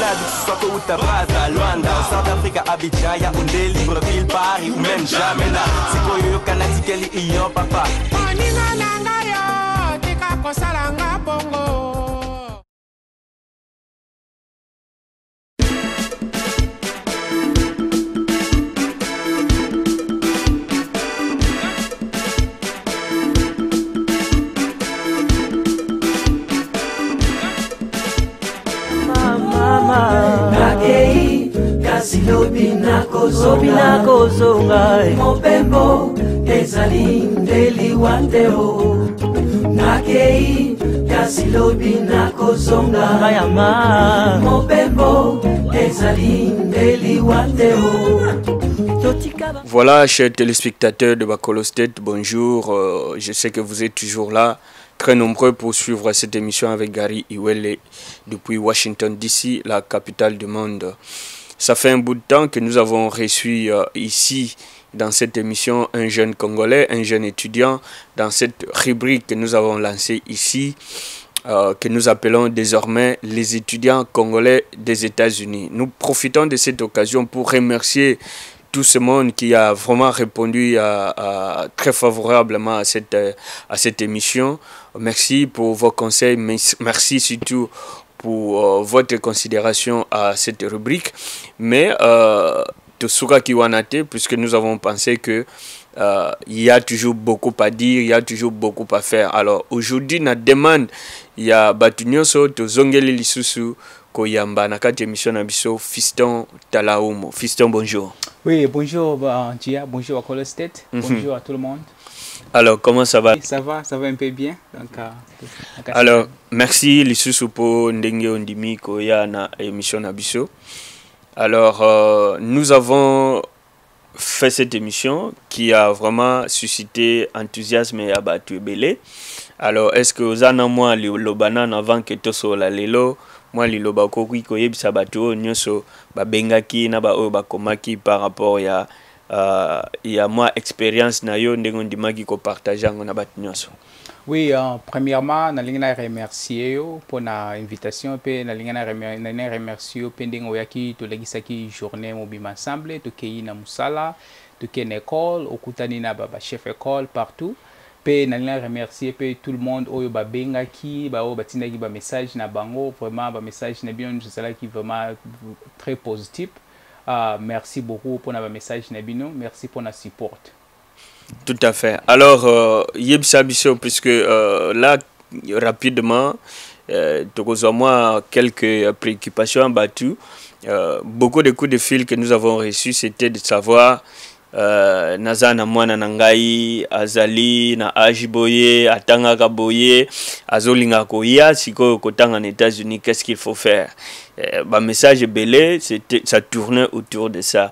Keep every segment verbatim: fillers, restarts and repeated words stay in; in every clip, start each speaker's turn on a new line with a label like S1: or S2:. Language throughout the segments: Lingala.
S1: Tchad, soit au Utabraza, Luanda, South Africa, Abidjan, Yaoundé, Libreville, Paris ou même Jamena. C'est quoi yo Kanati Kelly Iyo papa.
S2: Moninga nanga yo, tika kosalanga bongo.
S3: Nakei, kasi lobi na kozonga Mopembo, ezali ndeli wanteo Nakei, kasi lobi na kozonga Mopembo, ezali ndeli wanteo.
S4: Voilà, chers téléspectateurs de Bakolo State, bonjour. Euh, je sais que vous êtes toujours là, très nombreux pour suivre cette émission avec Gary Iwele depuis Washington D C, la capitale du monde. Ça fait un bout de temps que nous avons reçu euh, ici, dans cette émission, un jeune Congolais, un jeune étudiant, dans cette rubrique que nous avons lancée ici, euh, que nous appelons désormais les étudiants congolais des États-Unis. Nous profitons de cette occasion pour remercier tout ce monde qui a vraiment répondu à, à, très favorablement à cette, à cette émission. Merci pour vos conseils, merci surtout pour euh, votre considération à cette rubrique. Mais euh, Tosuka Kiwanate, puisque nous avons pensé que euh, il y a toujours beaucoup à dire, il y a toujours beaucoup à faire. Alors aujourd'hui, notre demande, il y a Batunyoso, Tozongeli Lisusu, Koyamba, Nakati émission Nabiso, Fiston Talaumo. Fiston, bonjour.
S5: Oui, bonjour Gia, bonjour à Bakolo State, mm-hmm. Bonjour à tout le monde.
S4: Alors, comment ça va?
S5: Ça va, ça va un peu bien. Donc, euh,
S4: alors, merci Lisusu pour Ndenge Ondimi Koya na émission Nabiso. Alors, euh, nous avons fait cette émission qui a vraiment suscité enthousiasme et abattu belé. Alors, est-ce que vous avez moi le banane avant que tout soit la lelo? Moi, li loba kokui koyebisa bato nyonso babengaki na ba oyo bakomaki par rapport ya uh, ya moi expérience na yo ndenge ndimaki ko partager ngo na bato nyonso.
S5: Oui, euh, premièrement, nalingi na remercier yo pour na invitation pe nalingi na remercier yo pending oyaki to legisaki journée mobima ensemble to kei na musala to ken école okutani na ba chef école partout. Pe nalinga remercier pe tout le monde oyo ba bengaki ba o batindaki ba message na bango vraiment ba message na bien je sais qui vraiment très positif. Uh, merci beaucoup pour na message na bino, merci pour na support.
S4: Tout à fait. Alors euh, yebisa biso puisque euh, là rapidement euh, moi quelques préoccupations battues. Euh, beaucoup de coups de fil que nous avons reçus c'était de savoir Uh, nazana mwana nangai azali na ajiboye atanga kaboye azolinga koya siko kotanga na États-Unis, qu'est-ce qu'il faut faire? Uh, ba message belé c'était ça tournait autour de ça.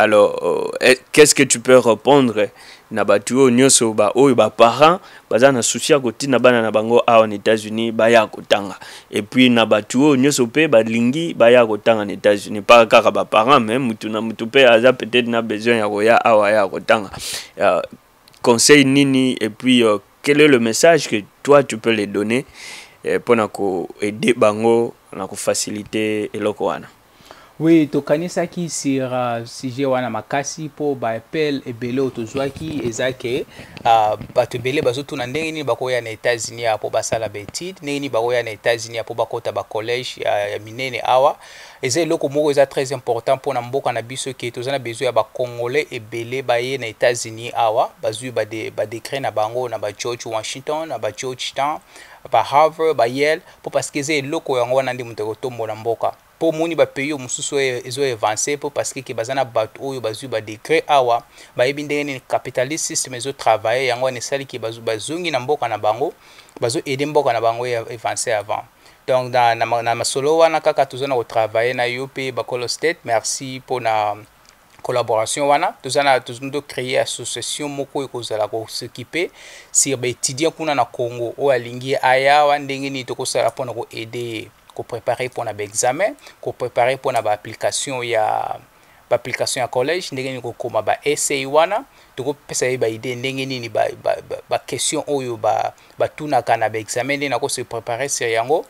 S4: Alors uh, qu'est-ce que tu peux répondre na batuo nyoso ba oyo ba parents bazana souci ya kotina bana na bango a en États-Unis baya kotanga et puis na batuo nyoso pe balingi baya kotanga en États-Unis pas kaka ba parents même mutu na mutu pe aza peut-être na besoin ya koya awa ya kotanga uh, conseil nini et puis uh, quel est le message que toi tu peux les donner uh, pour na ko aider bango na ko faciliter eloko wana?
S5: Oui, tokanisaki sur uh, sujet wana makasi po ba appel ebele otozwaki ezake uh, bato ebele bazotuna ndenge nini bakoya na États-Unis apo basala betide ndenge nini bakoya na États-Unis apo bakota ba collège ya, ya minene awa eza eloko moko eza très important pour na mboka na biso ke tozana besoin ya ba congolais ebele baye na États-Unis awa bazui ba de ba décret na bango na ba George Washington na ba Georgetown ba Harvard ba Yale po parce que eza eloko yango wana ndi muteko tombo na mboka pour moni ba pays mususu ezo avancer pour parce que bazana bato oyo bazui ba décret awa ba ebinde ni capitalist system ezo travailler yango ne sali ki bazu bazungi na mboka na bango bazo aider mboka na bango ya avancer avant. Donc dans na, na masolo wana kaka tozana ko travailler na U P Bakolo State. Merci pour na collaboration wana tozana tozundo créer association moko ekozala ko s'occuper sur ba étudiants kuna na Congo o alingi aya wa ndenge ni tokosala pona ko aider ko préparer pour na examen, ko préparer pour na ba application ya ba application ya collège ndenge ni ko koma ba essay wana toko pesa ba idée ndenge ni ba ba, ba, ba question oyo ba ba tuna kana ba examen ndenge na ko se préparer sur yango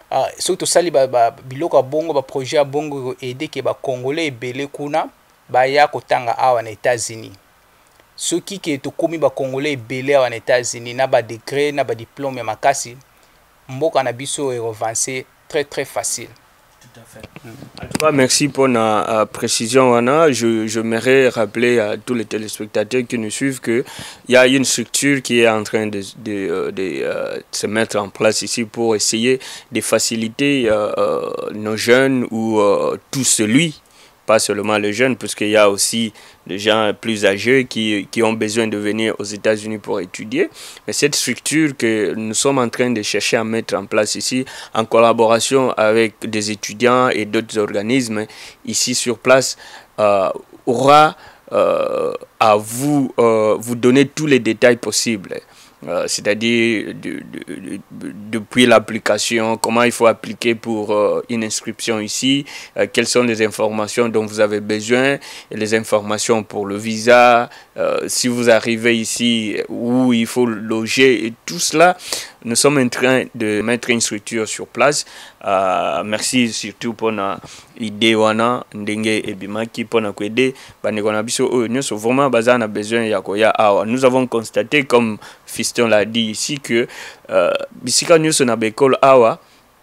S5: surtout sali ba biloko bongo ba projet bongo aider que ba congolais ebele kuna ba ya kotanga awa na États-Unis. Ceux qui qui to komi ba congolais ebele awa na États-Unis na ba degré na ba diplôme ya makasi mboka na biso e avancer très très facile.
S4: Tout à fait. En tout cas, merci pour la uh, précision, Anna. Je, je m'aimerais rappeler à tous les téléspectateurs qui nous suivent qu'il y a une structure qui est en train de, de, de, de uh, se mettre en place ici pour essayer de faciliter uh, uh, nos jeunes ou uh, tout celui, pas seulement les jeunes, puisqu'il y a aussi des gens plus âgés qui, qui ont besoin de venir aux États-Unis pour étudier. Mais cette structure que nous sommes en train de chercher à mettre en place ici, en collaboration avec des étudiants et d'autres organismes ici sur place, euh, aura euh, à vous, euh, vous donner tous les détails possibles. Euh, c'est-à-dire de, de, de, de, depuis l'application, comment il faut appliquer pour euh, une inscription ici, euh, quelles sont les informations dont vous avez besoin, et les informations pour le visa, euh, si vous arrivez ici, où il faut loger, et tout cela, nous sommes en train de mettre une structure sur place. Euh, merci surtout pour la idée wana ndenge ebimaki pour na kwede bandeko na biso oyo nyonso vraiment bazana besoin ya koya awa. Nous avons constaté, comme Fiston l'a dit ici, que euh, bisika nyonso na bekolo awa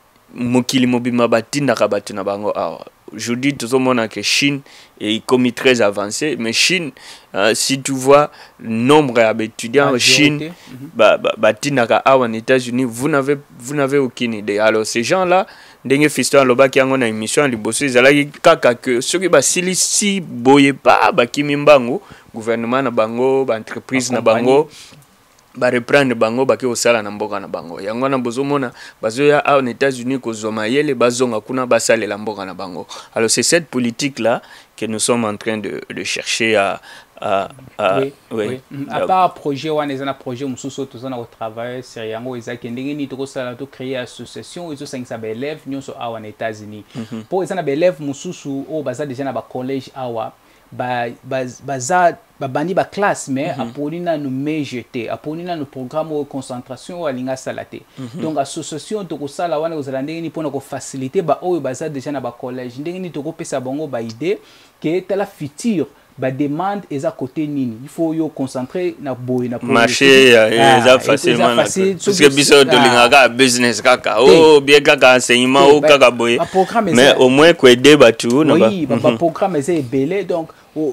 S4: mokili mobima batindaka bato na bango awa. Aujourd'hui, tout le monde a que Chine est comme très avancé, mais Chine, euh, si tu vois le nombre d'étudiants, Chine, bah, bah, bah, en États-Unis, vous n'avez, vous n'avez aucune idée. Alors ces gens-là, dengue fiston loba qui a une émission de bosser, ils allaient kaka que ceux qui basili si boye pas, bah qui mimbango, gouvernement na bango, bah entreprise na bango. Ba reprendre bango baki osala na mboka na bango yango na bozomona bazoya a aux États-Unis ko zoma yele bazonga kuna basale la mboka na bango. Alors c'est cette politique là que nous sommes en train de, de chercher à à, à
S5: oui, oui. oui. À part projet wana ezana projet mususu tozana au travail sur yango ezaki ndenge ni toko sala to créer association ezo sangisa ba élèves nyonso awa na États-Unis. Pour ezana ba élèves mususu o baza déjà na ba collège awa ba baza babani ba classe mais mm -hmm. aponi na no mejeté aponi na no programme de concentration alinga salate mm -hmm. donc association to ko sala wana kozala ndenge ni pona ko faciliter ba oyo baza déjà na ba collège ndenge ni to ko pesa bango ba idée que tala futur ba demande eza côté nini il faut yo concentrer na boy na
S4: marché eza facilement parce que biso to lingaka business kaka oh bien kaka enseignement ou kaka boy mais au moins ko aider batu
S5: na ba oui ba programme eza belé donc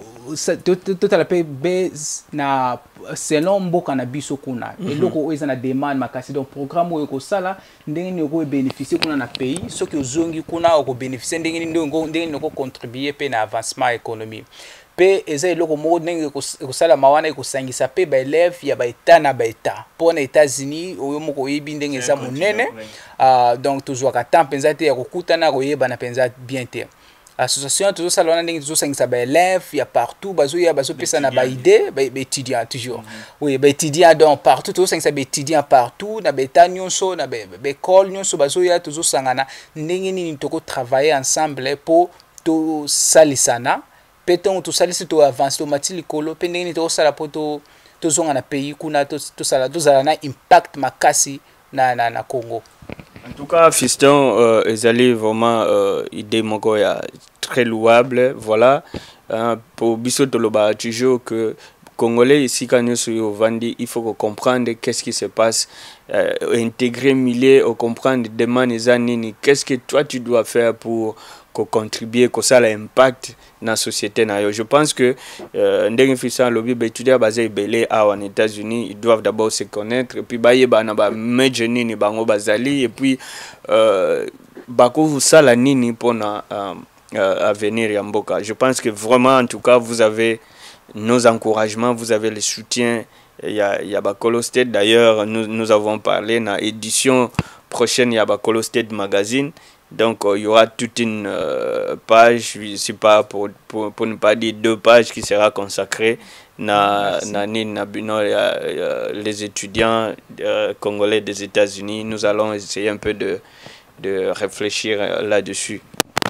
S5: tout à la base na selon mboka na biso kuna eloko oyo eza na demande makasi donc programme oyo ko sala ndenge ni ko bénéficier kuna na pays ceux qui ozongi kuna ko bénéficier ndenge ni ndenge ni ko contribuer pe na avancement économique pe eza eloko moko ndenge ko sala mawana ko sangisa pe ba élève ya ba état na ba état pour na États-Unis oyo moko yebi ndenge eza monene ah donc toujours ka temps penza te ya ko kutana ko yeba na penza bien te. Association toujours ça l'on toujours cinq ça ba élèves il y a partout bazo ya bazo pesa na ba idée ba étudiants toujours mm -hmm. oui ba étudiants donc partout toujours cinq ça ba étudiants partout na ba état nyonso na ba école nyonso bazo ya toujours sangana ndenge nini toko travailler ensemble pour to salisana peton to salisi to avance to matili kolo pe ndenge nini to sala po to to zonga na pays kuna to to sala to sala na impact makasi na na na Congo.
S4: En tout cas, Fiston, euh, ils allaient vraiment euh, idée moko ya très louable. Voilà, euh, pour Bisso Toloba toujours que Congolais ici quand nous sommes vendus, il faut comprendre qu'est-ce qui se passe, euh, intégrer milieu, comprendre demander les années, qu'est-ce que toi tu dois faire pour ko contribuer ko ça l'impact dans la société na yo. Je pense que ndenge fisa lobby ba étudier basé belé en États-Unis, ils doivent d'abord se connaître et puis ba yeba na ba meje nini bango bazali et puis euh bako ça la nini pour na euh, avenir ya mboka. Je pense que vraiment en tout cas vous avez nos encouragements, vous avez le soutien. Il y a, il y a Bakolo State. D'ailleurs, nous, nous avons parlé dans l'édition prochaine, il y a Bakolo State Magazine. Donc, euh, il y aura toute une euh, page, je sais pas, pour, pour, pour ne pas dire deux pages, qui sera consacrée na, na, na, na, na, les étudiants euh, congolais des États-Unis. Nous allons essayer un peu de, de réfléchir là-dessus.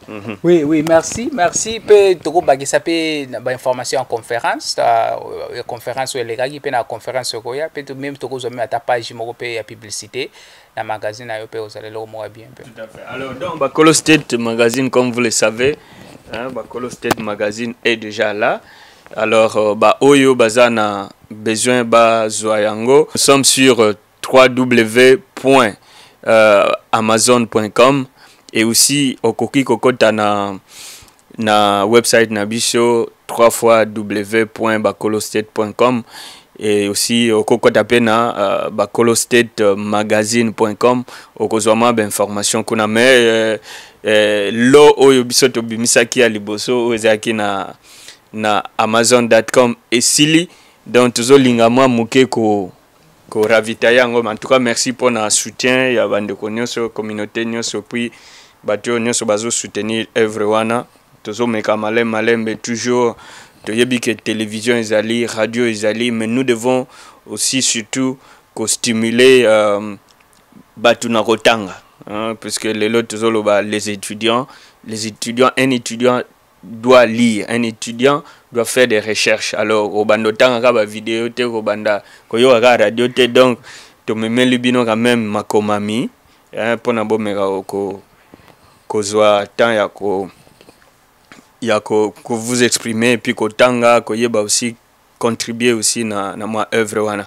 S5: Mm-hmm. Oui, oui, merci. Merci. Peut toko bagisa pe ba information en conférence, ta conférence ou les gars qui pe na conférence ko ya peut même toko zo mettre ta page moko pe ya publicité na magazine ayo pe vous allez le moi bien.
S4: Tout à fait. Alors donc Bakolo State Magazine, comme vous le savez, hein, Bakolo State Magazine est déjà là. Alors euh, ba oyo bazana besoin ba zoyango. Nous sommes sur euh, w w w point amazon point com et aussi okoki kokota na na website na biso w w w point bakolostate point com et aussi okokota pe na uh, bakolostate magazine point com okozwama ba information kuna me euh, euh, lo oyo biso to bimisaki ya liboso ozaki na na amazon dot com et sili donc tozolinga mwa muke ko ko ravitailler yango. En tout cas merci pour notre soutien ya bandeko nyonso communauté nyonso puis bato nyonso bazo soutenir œuvre wana tozo meka malem malembe toujours toyebi que télévision ezali radio ezali mais nous devons aussi surtout ko stimuler euh, batu na kotanga hein, parce que les autres tozo loba les étudiants les étudiants un étudiant doit lire, un étudiant doit faire des recherches. Alors au bando tanga ka ba vidéo te ko banda ko yo ka radio te, donc to me met libino quand même makomami hein pour na bomeka ko ko zwa temps ya ko ya ko ko vous exprimer puis ko tanga ko yeba aussi contribuer aussi na na moi œuvre wana.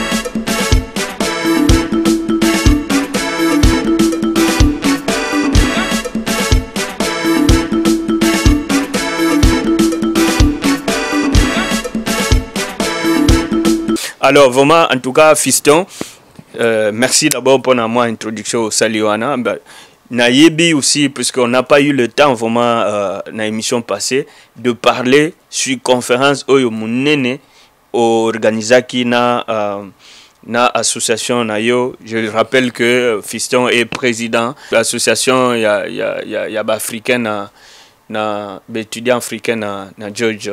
S4: Alors vraiment en tout cas Fiston, euh, merci d'abord pour la moi introduction au Saliwana. Ben, Naïbi aussi parce qu'on n'a pas eu le temps vraiment euh, dans l'émission passée de parler sur conférence oyo munene organisaki na euh, na association na yo. Je rappelle que Fiston est président de l'association ya ya ya ya ba africain na na étudiant africain na na George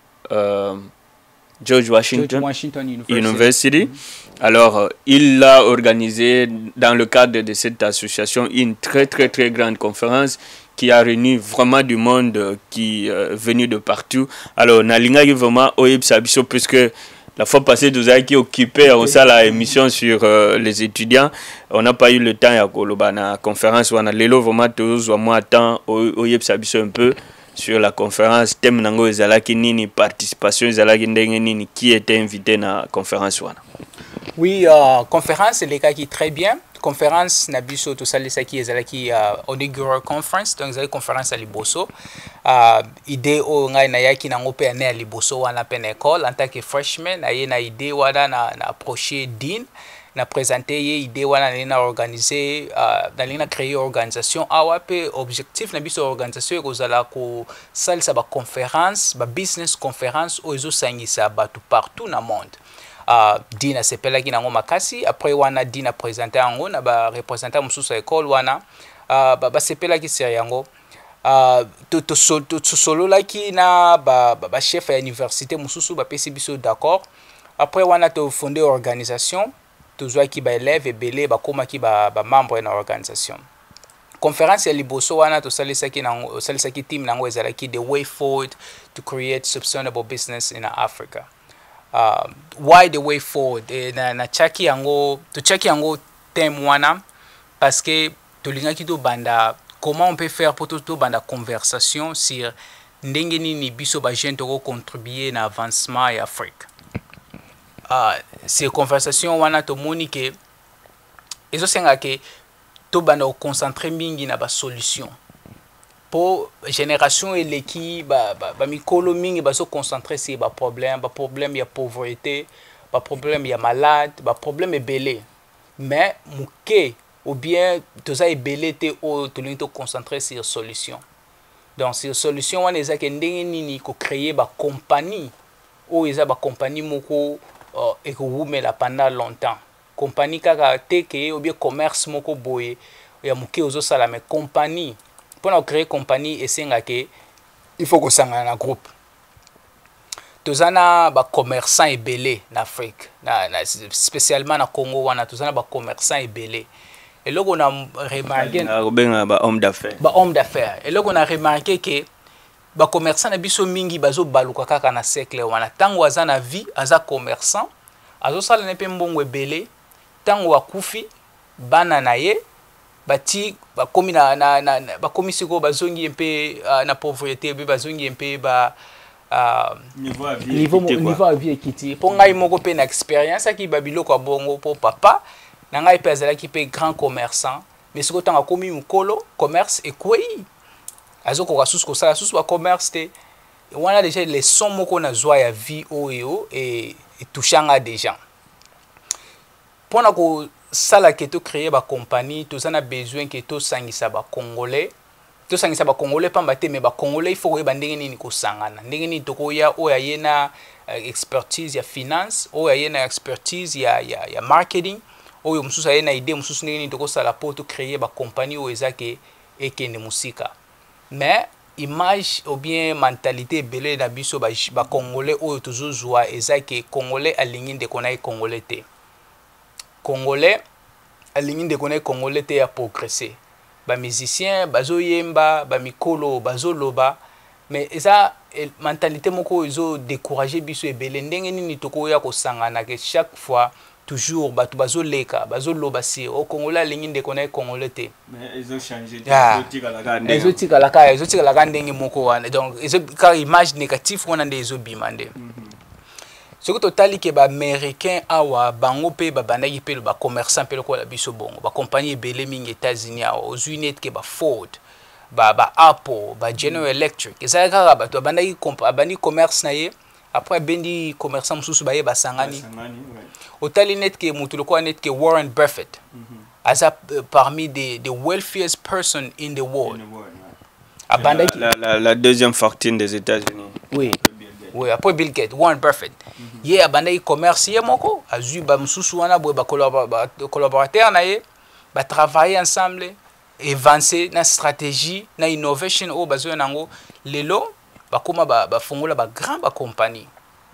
S4: euh, George Washington,
S5: George Washington University.
S4: University. Mm-hmm. Alors, euh, il a organisé dans le cadre de cette association une très très très grande conférence qui a réuni vraiment du monde euh, qui est euh, venu de partout. Alors, Nalinga vraiment Oib Sabiso, puisque la fois passée, nous avons été occupés à okay. la émission sur euh, les étudiants. On n'a pas eu le temps à la conférence. On a l'élo vraiment tous au moins temps Oib Sabiso un peu. Sur la conférence, thème nango ezalaki nini, participation ezalaki ndenge nini, qui était invité na la conférence wana?
S5: Oui, euh, conférence les cas qui très bien. Conférence nabiso to salisaki ezalaki uh, inaugural conference, donc ezalaki conférence à Liboso. Uh, idée o ngai na yaki nango pe ane à Liboso wana pe na école en tant que freshman, aye na idée wana na na approcher dean. Na présenté ye idée wana na organiser euh na lina créer organisation awa pe objectif na biso organisation ekozala ko salisa ba conférence ba business conférence o ezo sangisa batu partout na monde. Uh, dina sepela ki nango makasi après wana dina présenter yango na ba représentant mususu ya école wana uh, ba, ba sepela ki seri yango uh, to to so, to, to solo la ki na ba, ba, ba chef ya université mususu ba pesi biso d'accord. Après wana to fonder organisation toujours qui ba élève et belé ba koma ki ba, ba membre na organisation. Conférence ya Liboso wana to salisa ki nango salisa ki team nango ezala ki the way forward to create sustainable business in Africa. Uh, why the way forward? E, na na chaki yango to chaki yango thème wana parce que to linga ki to banda comment on peut faire pour to banda conversation sur ndenge nini biso ba jeune to contribuer na avancement ya Afrique. Uh, ces conversations wana to moni ke ezo senga ke to banda concentrer mingi na ba solution pour génération et qui ba ba, ba mikolo mingi ba se concentrer sur ba problème ba problème ya pauvreté ba problème ya malade ba problème ebelé mais muke ou bien to za ebelé te o to linto concentrer sur solution. Donc sur solution wana eza ke ndenge nini ko créer ba compagnie o eza ba compagnie moko Uh, et que vous mettez pendant longtemps. Compagnie kaka teke ou bien commerce moko boye ya muke ozo sala mais compagnie pour créer compagnie et senga ke il faut que ça ait un groupe. Tozana ba commerçants ebelé en Afrique, na, na spécialement na Congo wana tozana ba commerçants ebelé. Et là, on a remarqué.
S4: Ba homme d'affaires.
S5: Ba homme d'affaires. Et là, on a remarqué que ba commerçant na biso mingi bazo baluka kaka na siècle wana. Tango aza na vie, aza commerçant, azo sala nepe mbongo ebele. Tango akufi, bana na ye, bati ba komi na na na ba komi siko bazongi mpe uh, na pauvreté, be bazongi mpe ba uh,
S4: niveau à vie
S5: niveau niveau à vie ekiti. Po ngai moko pe na expérience aki babilo kwa bongo po papa. Nanga pe azala ki pe grand commerçant mais siko tanga komi mukolo commerce ekwei azoko ka susu ko sala susu ba commerce te wana déjà les sons moko na joie ya vie oyo et touchanga des gens pona ko sala ke to créer ba compagnie to sana besoin ke to sangisa ba congolais to sangisa ba congolais pamba te mais ba congolais il faut ko ba ndenge nini ko sangana ndenge nini to ko ya oya yena expertise ya finance oya yena expertise ya ya ya marketing oyo mususu ayena idée mususu ndenge nini to ko sala po to créer ba compagnie oyo ezake ekende musika mais image ou bien mentalité belé na biso ba, ba congolais oyo toujours joie ezake congolais alingi de konaï congolais te congolais alingi de konaï congolais te a progresser ba musicien bazo yemba ba mikolo bazo loba mais eza mentalité moko ezo décourager biso ebele ndenge nini toko ya ko sangana que chaque fois toujours batu bazo leka bazo loba si au congolais alingi de konaï congolais te
S4: mais ils ont changé
S5: ezotika la ka ezotika la ka ezotika la ka ndenge moko wana donc ezo ka image négative wana nde ezo bimande ce que totali ke ba américain awa bango pe ba bandaki pe ba commerçant pe ko la biso bongo ba compagnie ebele mingi États-Unis aux Unis ke ba Ford ba ba Apple ba General Electric ezaka kaka bato bandaki bandi commerce na ye après bendi commerçant mususu baye basangani otali net ke mutu loko net ke Warren Buffett as a uh, parmi des the wealthiest person in the world.
S4: In the world right. la, la, la deuxième fortune des États-Unis.
S5: Oui. Oui, après Bill Gates, Warren Buffett. Mm -hmm. Ye abanda yi commerce ye moko, azu ba mususu wana boye ba collaborateur na ye, ba travailler ensemble, avancer na stratégie, na innovation o bazo nango lelo ba koma ba ba fongola ba grand ba compagnie.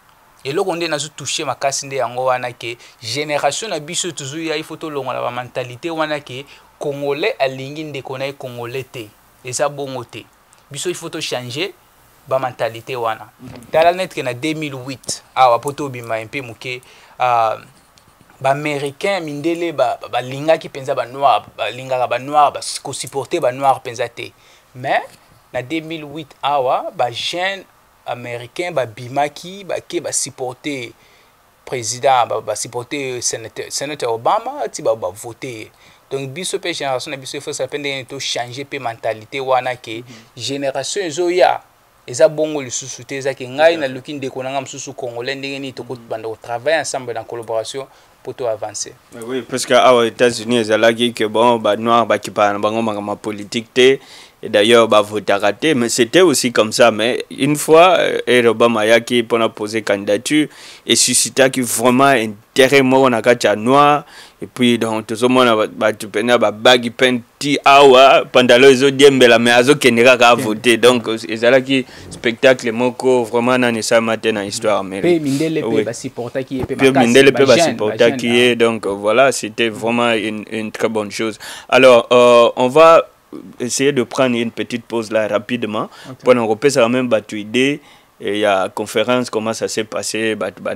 S5: Et là, on est dans touché ma casse de yango wana ke génération na biso toujours ya il faut to longola ba mentalité wana ke congolais alingi nde konaï congolais te eza bongo te biso il faut to changer ba mentalité wana tala net ke na deux mille huit awa poto bima mpe muke uh, ba américain mindele ba ba linga ki penza ba noir ba linga ba noir ba ko supporter ba noir penza te mais na deux mille huit awa ba jeune américain ba bimaki ba ke ba supporter président ba, ba supporter sénateur sénateur Obama ti ba, ba voter donc biso pe génération na biso il faut ça pende to changer pe mentalité wana ke mm -hmm. génération ezoya eza bongo lisusu te eza ke ngai na luki ndeko nanga mususu congolais ndenge ni to ko banda ko travailler ensemble dans collaboration pour tout avancer.
S4: Oui, parce qu'aux États-Unis ils ont dit que bon ba noir ba ki pa bango ma politique te. Et d'ailleurs, bah, vote a raté, mais c'était aussi comme ça. Mais une fois, euh, Obama qui pour poser candidature et suscita qui vraiment intérêt moi on a quatre noir et puis donc tout le monde bah tu peux bah bagi penti awa pendant les autres diembela mais azo kenera ka voter donc c'est là qui spectacle moko vraiment na nessa matin dans histoire américaine.
S5: Pe mindele pe ba supporter qui pe
S4: ba mindele pe ba supporter qui est donc voilà c'était vraiment une une très bonne chose. Alors euh, on va essayer de prendre une petite pause là rapidement okay. Pour nous repérer ça même battu idée et il y a conférence comment ça s'est passé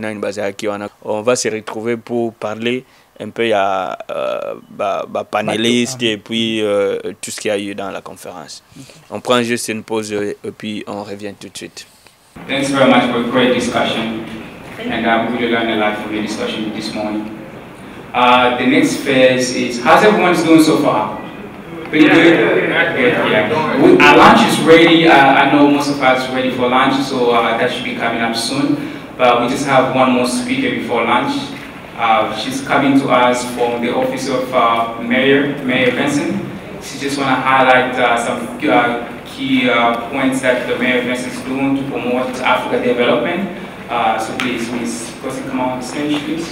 S4: on va se retrouver pour parler un peu il y a euh, bah, bah, panélistes et puis euh, tout ce qu'il y a eu dans la conférence okay. On prend juste une pause et puis on revient tout de suite.
S6: Thanks very much for a great discussion and I really learned a lot from the discussion this morning. Uh, the next phase is how's everyone doing so far? Pretty good? Yeah, yeah, yeah. We, our lunch is ready. Uh, I know most of us are ready for lunch, so uh, that should be coming up soon. But we just have one more speaker before lunch. Uh, she's coming to us from the office of uh, Mayor, Mayor Vincent. She just want to highlight uh, some uh, key uh, points that the Mayor Vincent is doing to promote Africa development. Uh, so please, Miz Kosi, come on stage, please.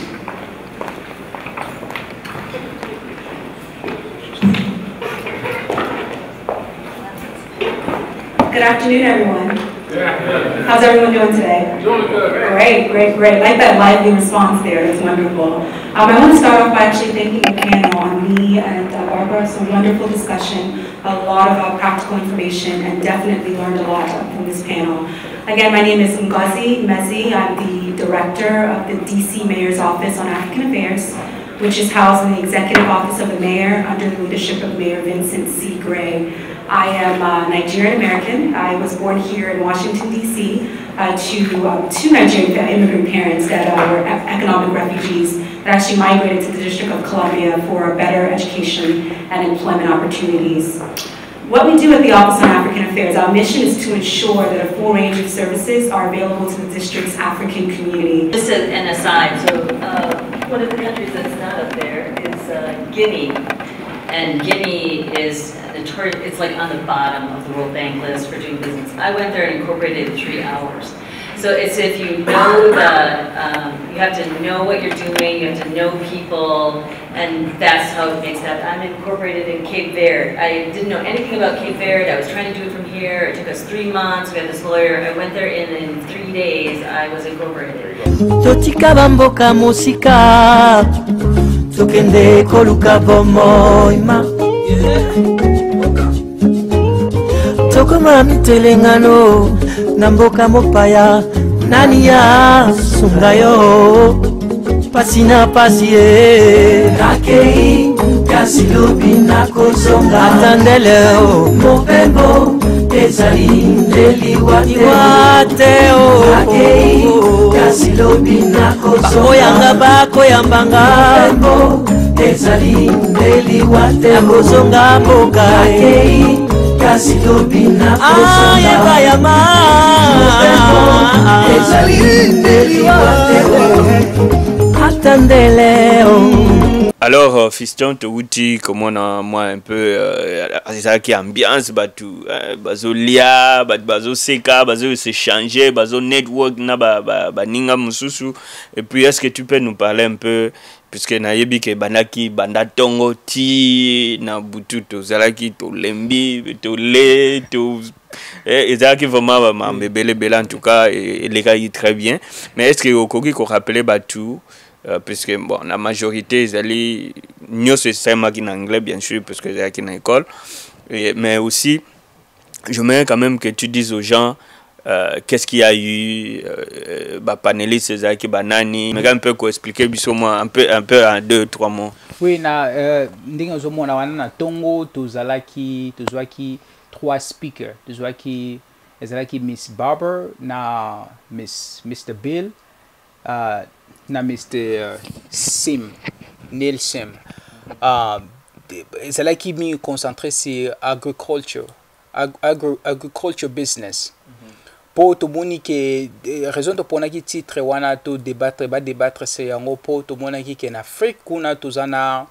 S7: Good afternoon, everyone. How's everyone doing today? Doing good. Great, great, great. I like that lively response there. That's wonderful. Um, I want to start off by actually thanking the panel on me and uh, Barbara. Some wonderful discussion, a lot of uh, practical information, and definitely learned a lot from this panel. Again, my name is Ngozi Mezi. I'm the director of the D C Mayor's Office on African Affairs, which is housed in the Executive Office of the Mayor under the leadership of Mayor Vincent C. Gray. I am uh, Nigerian American. I was born here in Washington, D C uh, to uh, two Nigerian immigrant parents that uh, were economic refugees that actually migrated to the District of Columbia for better education and employment opportunities. What we do at the Office on African Affairs, our mission is to ensure that a full range of services are available to the district's African community.
S8: Just an aside, so uh, one of the countries that's not up there is uh, Guinea. And Guinea is notorious, it's like on the bottom of the World Bank list for doing business. I went there and incorporated in three hours. So it's if you know the, um, you have to know what you're doing, you have to know people, and that's how it makes that. I'm incorporated in Cape Verde. I didn't know anything about Cape Verde. I was trying to do it from here. It took us three months. We had this lawyer. I went there and in three days I was incorporated.
S3: Totika bamboka musika Tukende koluka bomoima Toko mami telengano Namboka mopaya Nani ya sungayo Pasina pasie Nakei Kasi lubi nako zonga Atandeleo Mopembo Ezali Ndeli wateo Nakei Kasi lubi nako zonga Bako yanga bako yambanga Mopembo Ezali Ndeli wateo Nako zonga mboga Nakei Kasi lubi nako zonga Ayeba yama Mopembo Ezali Ndeli wateo
S4: Alors, euh, Fiston, te wuti, comment on a moi un peu, euh, ça qui ambiance, batou, bazo lia, bazo seka, bazo s'échanger, bazo network, na ba ba ba ninga mususu. Et puis, est-ce que tu peux nous parler un peu, puisque na yebi ke banaki banda tongo ti na butu to zalaki to lembi to le to et ça qui vraiment ma bébé belle en tout cas et les gars très bien. Mais est-ce que au Kogi qu'on rappelait batou Euh, puisque bon, la majorité ils allaient mieux se faire en anglais bien sûr parce que c'est qui dans l'école, mais aussi je mets quand même que tu dises aux gens euh, qu'est-ce qu'il y a eu euh, bah panélistes c'est qui banani mais un peu quoi expliquer moi un peu un peu en deux trois mots.
S5: Oui na ndinga zomo na wana na tongo tozalaki tozwaki trois speakers tozwaki ezalaki Miss Barber na Miss Mister Bill uh, na Mister Sim, Neil Sim. Uh, c'est là qui m'y concentré sur agriculture, ag agri agriculture business. Pour tout le monde qui raison de pour qui titre wana to débattre, ba débattre c'est yango pour tout le monde qui en Afrique kuna tuzana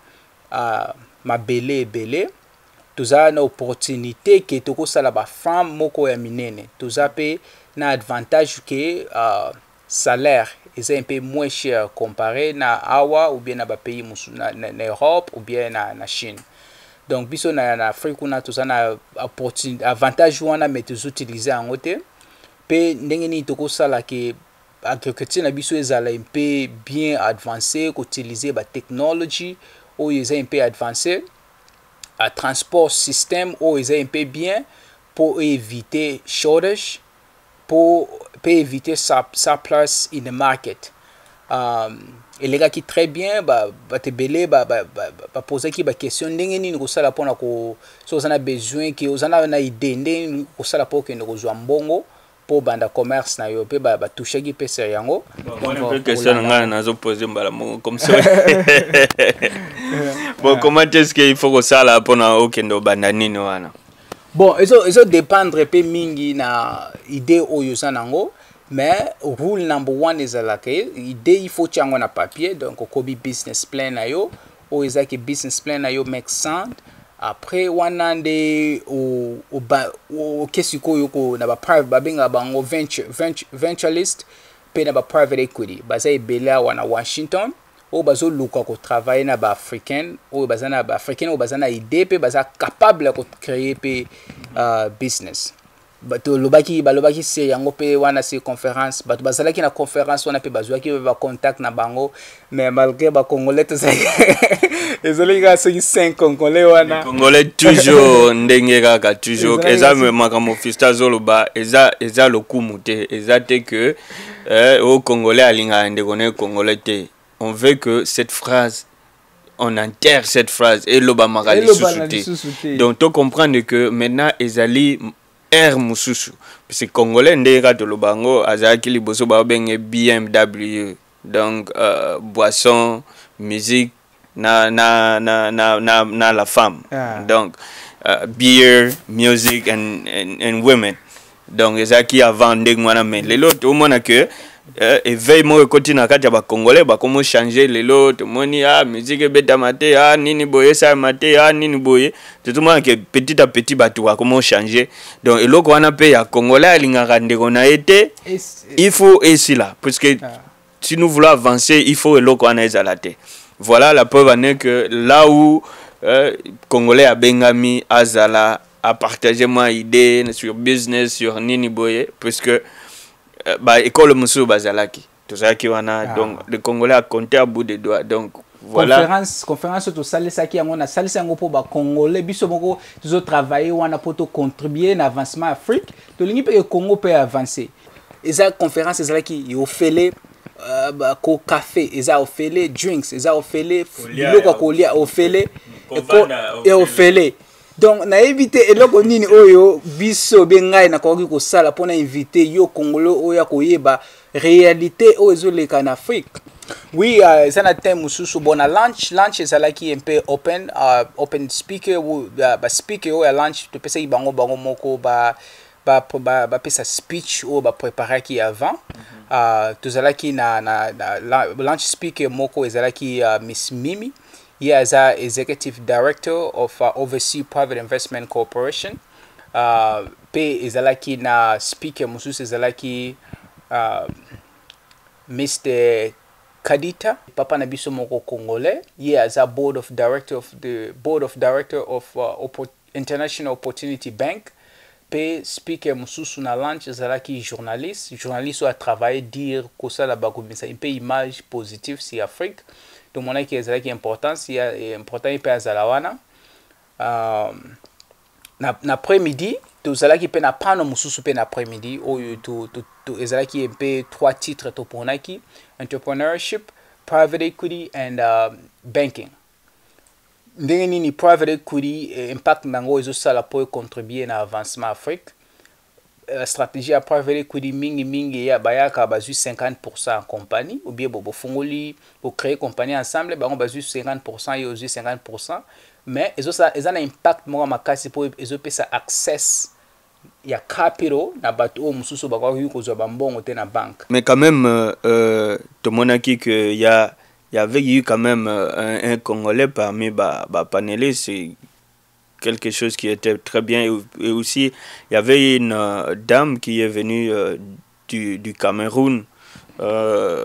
S5: ma belé belé. Tuzana na opportunité que toko sala ba femme moko ya minene. Tuzape na avantage que uh, salaire est un peu moins cher comparé na awa ou bien na ba pays na, na, na Europe ou bien na, na Chine. Donc biso na na Afrique on a tous na opportunité avantage wana mais tous utiliser en côté pe ndenge ni toko sala que agriculture na biso ezala un peu bien avancé qu'utiliser ba technology ou est un peu avancé à transport système ou est un peu bien pour éviter shortage pour peut éviter sa, sa place in the market. Um, et les gars qui très bien, bah, bah te belé, bah, bah, bah, bah poser qui bah question, n'engue ni nous ça la pour na ko, so on a besoin qui on a une idée, n'engue nous ça la pour que nous rejoignons bongo pour banda commerce na yo, pe bah bah toucher qui peut ser yango.
S4: Bon, un peu question n'engue na zo poser mbala mongo comme ça. Bon, comment est-ce qu'il faut que ça la pour na okendo banda nini wana?
S5: Bon, eso eso dépendre pe mingi na idée oyo sanango, mais rule number one is la que idée il faut chango na papier donc kobi business plan na yo o ezaki business plan na yo make sense après wanande o o ba o kesi ko yoko na ba private ba benga bango venture venture venturalist pe na ba private equity ba sai bela wana Washington o bazo luka ko travailler na ba africain o bazana ba africain o bazana idée pe baza capable ko créer pe uh, business bato lobaki balobaki se yango pe wana se conférence bato bazalaki na conférence wana pe bazwaki ba contact na bango mais malgré ba congolais to ça ezali ka soki cinq congolais wana
S4: congolais toujours ndenge kaka toujours eza me makamo fista zoloba eza eza lokumu te eza te que euh, au congolais alinga ndekone congolais te on veut que cette phrase on enterre cette phrase et loba makali sous-souté donc tu comprends que maintenant ezali air mususu parce que congolais ndeka to lobango azaki liboso ba benge B M W donc euh, boisson musique na na na na na, na la femme ah. donc uh, beer music and, and and women donc ezaki avant ndengwana mais lelo to mona que Uh, éveil mo côté na kati ba congolais ba comment changer lelo to moni ah musique beta maté ah nini boye ça maté ah nini boye tout le monde que petit à petit ba tout comment changer donc eloko wana pe ya congolais alingaka ndeko na été il faut ici là parce que ah. si nous voulons avancer il faut eloko wana ezala te voilà la preuve en est que là où euh, congolais a bengami azala à partager moi idée sur business sur nini boye parce que Euh, bah école musu bazalaki tout ça qui wana ah. donc le congolais a compté à bout des doigts donc voilà
S5: conférence conférence to salisa ki yango na salisa yango po ba congolais biso moko tuzo travailler wana po to contribuer na avancement Afrique to lingi pe Congo peut avancer eza conférence ezalaki yo fele uh, ba ko café eza ofele drinks eza ofele biloko ko lia ofele et ofele donc na éviter eloko nini oyo biso bengai na koki ko sala pona inviter yo congolais oya koyeba réalité o ezoleka en Afrique. Oui, euh, ça na thème mususu bona lunch lunch ezalaki un peu open uh, open speaker ou uh, ba speaker o ya lunch to pesa ibango bango moko ba ba ba, ba pesa speech o ba préparer ki avant mm -hmm. uh, tozalaki na na, na lunch speaker moko ezalaki uh, Miss Mimi. He is a executive director of uh, Overseas Private Investment Corporation. Uh, Pe izalaki na speaker mususu izalaki uh, Mister Kadita, papa na biso moko Congolais. He is a board of director of the board of director of uh, International Opportunity Bank. Pe speaker mususu na lunch izalaki journaliste. Journaliste a travaillé dire que ça la bakumisa une image positive si Afrique. Tout le monde qui est important, c'est important il peut azalawana. Euh, na après-midi, tout ça qui peut na prendre mususu pe na après-midi ou tout tout tout ezala qui peut trois titres to ponaki entrepreneurship, private equity and uh, banking. Ndenge nini private equity impact nango ezo sala pour contribuer na avancement Afrique. La stratégie à private equity mingi mingi ya bayaka bazu cinquante pour cent en compagnie ou bien bobo fongoli pour créer compagnie ensemble ba on bazu cinquante pour cent et ozu cinquante pour cent mais ezo ça ezana impact mo makasi pour ezo pesa access ya capital na bato o mususu ba kwa yuko zo bambongo te na banque.
S4: Mais quand même euh to monaki que il y a il y avait eu quand même un, un Congolais parmi ba ba panélistes, c'est quelque chose qui était très bien. Et aussi, il y avait une euh, dame qui est venue euh, du, du Cameroun euh,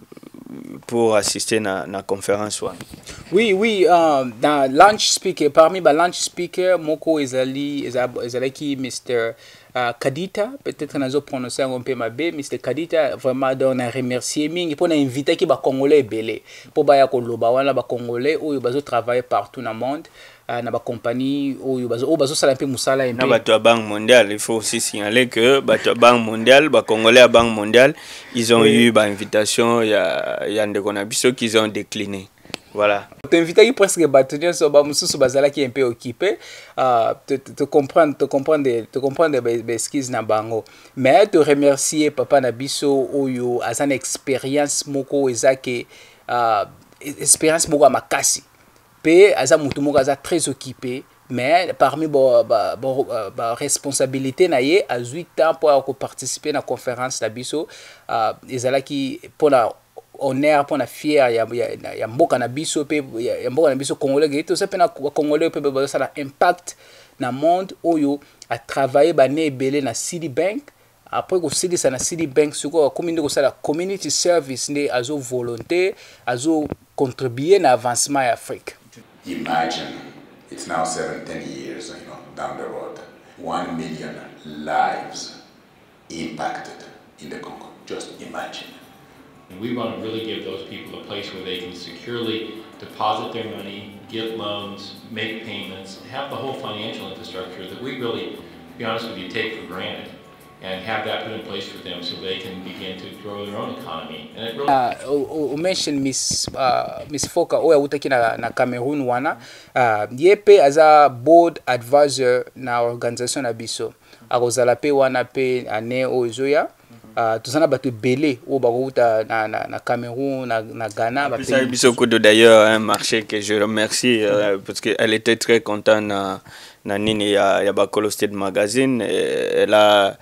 S4: pour assister à la conférence. Ouais.
S5: Oui, oui, euh, dans lunch speaker, parmi les lunch speaker, Moko Ezali, Ezali qui Mister Uh, Kadita, peut-être qu'on a prononcé un peu ma bé, Mister Kadita, vraiment, on a remercié Ming, pour inviter qui va Congolais belé, pour baya koloba, wana ba Congolais, où ils vont travailler partout dans le monde, uh, na ba compagnie, où ils vont, où ils vont saler un peu musala un peu.
S4: Na bato Banque mondiale, il faut aussi signaler que bato Banque mondiale, ba Congolais à Banque mondiale, ils ont oui. eu ba invitation, il y a, il y a des conabiso qu'ils ont décliné. Voilà.
S5: T'inviter presque bâtonnier sur ba mususu bazala qui est un peu occupé euh te te comprendre te comprendre te comprendre des excuses na bango mais te remercier papa na biso oyo azana expérience moko ezake euh expérience moko makasi pe aza mutu moko aza très occupé mais parmi bo ba bo ba responsabilité na ye a huit ans pour participer na conférence na biso euh ezalaki pour la honneur pour na fier ya ya, ya mboka na biso pe ya, ya mboka na biso congolais tout ça pe na congolais pe ba ça impact na monde oyo a travailler ba ne belé na City Bank après ko City ça na City Bank suko comme ndiko ça la community service ne azo volonté azo contribuer na avancement à Afrique.
S9: Imagine it's now seven ten years you know down the road one million lives impacted in the Congo. Just imagine.
S10: And we want to really give those people a place where they can securely deposit their money, get loans, make payments, have the whole financial infrastructure that we really, to be honest with you, take for granted, and have that put in place for them so they can begin to grow their own economy. And it really.
S5: Uh, o mention Miss uh, Miss Foka oya utaki na na Cameroon wana uh, yepe aza board advisor na organisation na biso akozala pe wana pe ane ozoya. Uh, tuzana batu belé au barouta na, na, na Cameroun na, na Ghana ba
S4: pays Bisoko d'ailleurs un marché que je remercie euh, parce que elle était très contente na na nini ya ya Bakolo State Magazine et elle a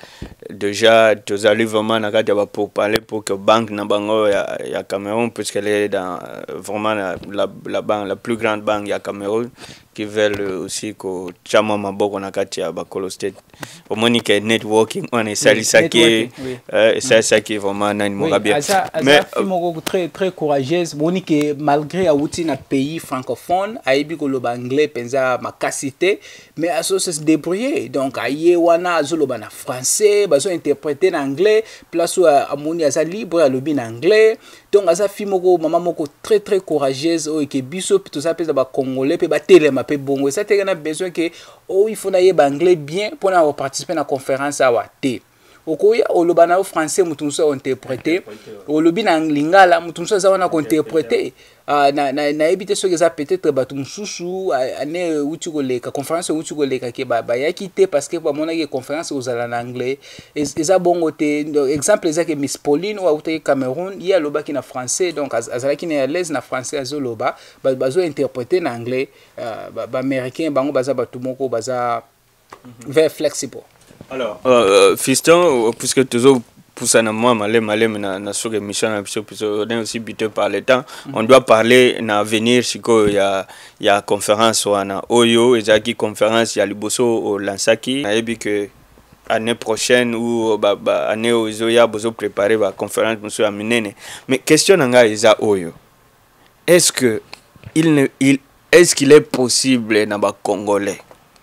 S4: déjà tous allés vraiment na kati ba pour parler pour que banque na bango ya ya Cameroun puisqu'elle est dans vraiment la la, la banque la plus grande banque ya Cameroun qui veulent aussi que chama maboko na kati ya Bakolo State au monique networking on est sali saké et ça ça qui est vraiment nani morabia
S5: mais très très courageuse monique malgré outi na pays francophone aibi ko lo anglais penza makasité mais aso se débrouiller donc aye wana zoloba na français bazo interpréter en anglais place amoni asa libre à lobi en anglais donc asa fimoko mama moko très très courageuse o ke biso tout ça pesa ba congolais pe ba telema pe bongo ça te na besoin que oh il faut na yeba anglais bien pour na participer na conférence awa te okoya oloba na français mutunso interpréter olobi na lingala mutunso za wana ko interpréter Uh, na na na ebite so que ça peut-être batu mususu ane uti ko leka conférence uti ko leka ke ba ba yakite parce que ba mona ke conférence aux en anglais eza bongo te exemple eza que Miss Pauline ou uti Cameroun ya loba ki na français donc azala ki na l'aise na français azoloba ba bazo interpréter na anglais uh, ba, ba américain bango baza batu moko baza very flexible.
S4: Alors euh, fiston puisque toujours pour ça, moi, malé, malé, na na sur émission, on est aussi buté par le temps. On doit parler na venir, si il y a il y a conférence ou na Oyo, et zaki conférence, il y a Liboso au Lansaki. On a dit que année prochaine ou bah bah année au Zoya, bozo préparer la conférence, monsieur Aminene. Mais question nanga isa Oyo. Est-ce que il ne il est-ce qu'il est possible na ba Congolais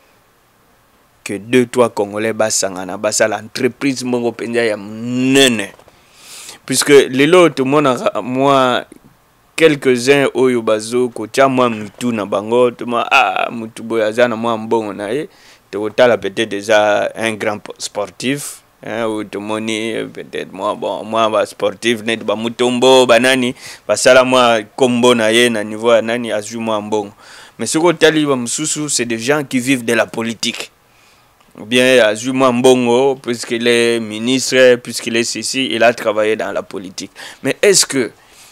S4: que deux trois Congolais basangana basa l'entreprise mongo penja ya nene puisque les autres monde moi quelques-uns oyo bazo ko tia moi mutu na bango tuma ah mutu boyaza na moi mbongo na ye te otala peut-être déjà un grand sportif hein ou te moni peut-être moi bon moi ba sportif net ba mutombo banani basala moi kombo na ye na niveau nani azu moi mbongo mais ce ko tali ba mususu c'est des gens qui vivent de la politique. Ou bien Azuma Mbongo, puisqu'il est ministre, puisqu'il est ceci, il a travaillé dans la politique. Mais est-ce que,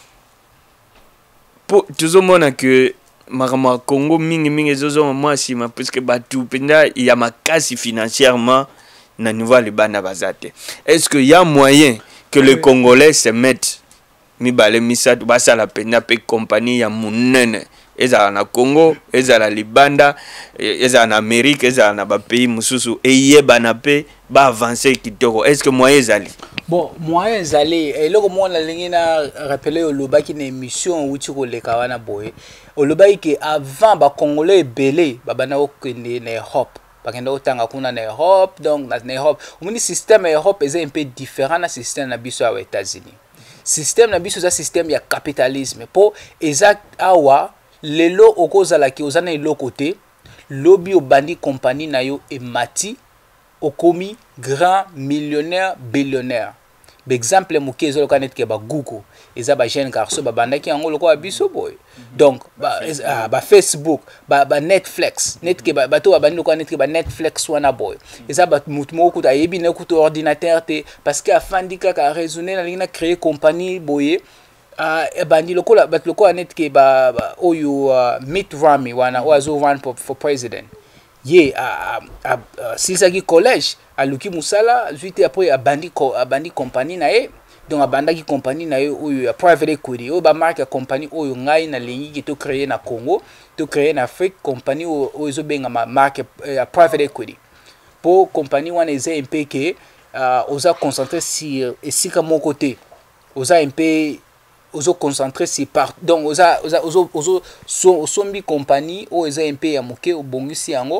S4: pour tout le monde que Marama Congo, mingi mingi zozo moi si ma puisque batu penda il y a ma casse financièrement na niveau libana bazate. Est-ce qu'il y a moyen que les Congolais se mettent mi bale misat basa la penda pe compagnie ya munene? Eza na Congo, eza na Libanda, eza na Amérique, eza na ba pays mususu et yeba na pe ba avancer kitoko. Est-ce que moyen ezali?
S5: Bon, moyen ezali et loko mo na lingi na rappeler oloba ki na émission uti ko leka wana boye. Oloba ki avant ba Congolais belé ba bana okende na Europe. Bakenda otanga kuna na Europe donc na Europe. Omoni système Europe est un peu différent na système na biso aux États-Unis. Système na biso za système ya capitalisme. Po exact awa lelo okozala ki ozana ilo côté lobby obandi compagnie na yo e mati okomi grand millionnaire billionnaire. Exemple muke ezolo kanet ke ba Google eza ba jeune garçon ba bandaki yango loko abiso boy. Donc ba, ah, ba Facebook ba, ba Netflix net ke ba bato ba bandi loko net ke ba Netflix wana boy. Eza ba mutu moko ta yebi na kuto ordinateur te parce que afandi kaka raisonner na lina créer compagnie boye. Uh, bandi lokola bat lokola net ke ba, ba oyo uh, Mitt Romney wana oazo run for, for president ye a uh, uh, silsaki college aluki musala suite après abandi ko abandi compagnie na ye donc abandaki compagnie na ye oyo private equity o ba marque compagnie oyo ngai na lingi ki to créer na Congo to créer na Afrique compagnie oyo zo benga ma marque uh, private equity pour compagnie wana eza un peu que uh, oza concentrer sur esika mon côté oza un peu ozo concentrer si part donc oza oza ozo ozo sombi compagnie o eza un peu ya moke obongisi yango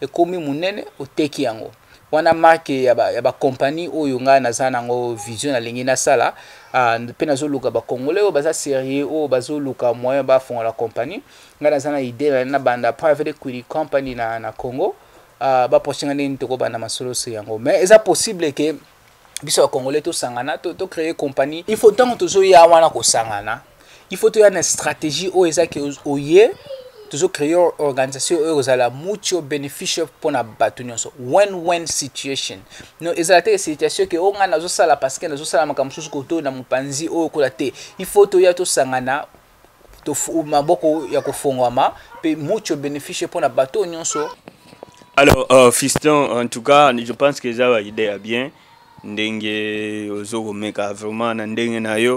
S5: ekomi munene oteki yango wana marque ya ba ya ba compagnie oyo nga naza nango vision na lingi na sala pe nazoluka ba congolais oyo baza sérieux oyo bazoluka moyen ba fongola compagnie nga naza na idée na banda private equity company na na Congo ba poshinga nini toko banda masolo se yango mais eza possible que biso ba congolais to sangana to to créer compagnie il faut tant toujours ya wana ko sangana il faut to ya une stratégie oyo eza que oye toujours créer organisation oyo ezala mucho beneficial pour na bato nyonso win-win situation no ezala te situation que onga nazo sala parce que nazo sala makambo susu koto na mupanzi oyo kola te il faut to ya to sangana to maboko ya kofongwama pe mucho beneficial pour na bato nyonso.
S4: Alors euh, fiston en tout cas je pense que ça va idée bien ndenge ozoko meka vraiment na ndenge na yo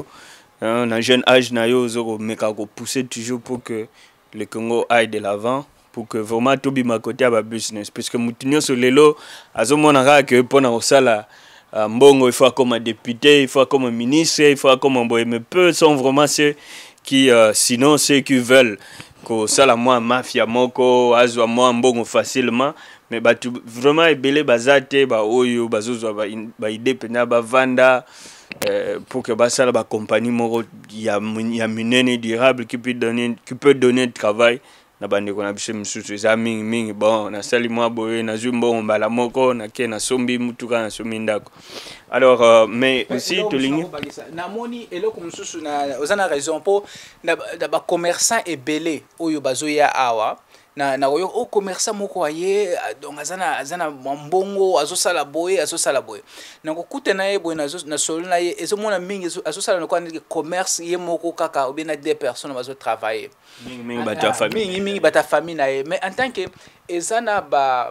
S4: na jeune âge na yo ozoko meka ko pousser toujours pour que le Congo aille de l'avant pour que vraiment tout bima côté à business puisque mutinyo solelo azomona que pona osala mbongo il faut comme député il faut comme ministre il faut comme boy mais peu sont vraiment ceux qui euh, sinon ceux qui veulent que sala moi mafia moko azwa moi mbongo facilement mais ba vraiment ebele bazate ba oyo bazozwa ba, ba idée pena ba vanda Euh, pour que bah ça la compagnie moro ya ya minene durable qui peut donner qui peut donner travail na bande ko na bise msusu za mingi mingi bon na sali moi boye na zumbo mbala moko na ke na sombi mutuka na sombi ndako alors euh, mais aussi to ligne
S5: na moni eloko msusu na ozana raison po na ba commerçant ebele oyo bazoya awa na na oyo o commerçant moko aye donc azana azana mbongo azosala boye azosala boye na kokuta na ye boye na na solo na ye ezomona mingi azosala na kwa commerce ye moko kaka ou bien na deux personnes bazo travailler
S4: mingi mingi bata famille
S5: mingi mingi bata famille na ye mais en tant que ezana ba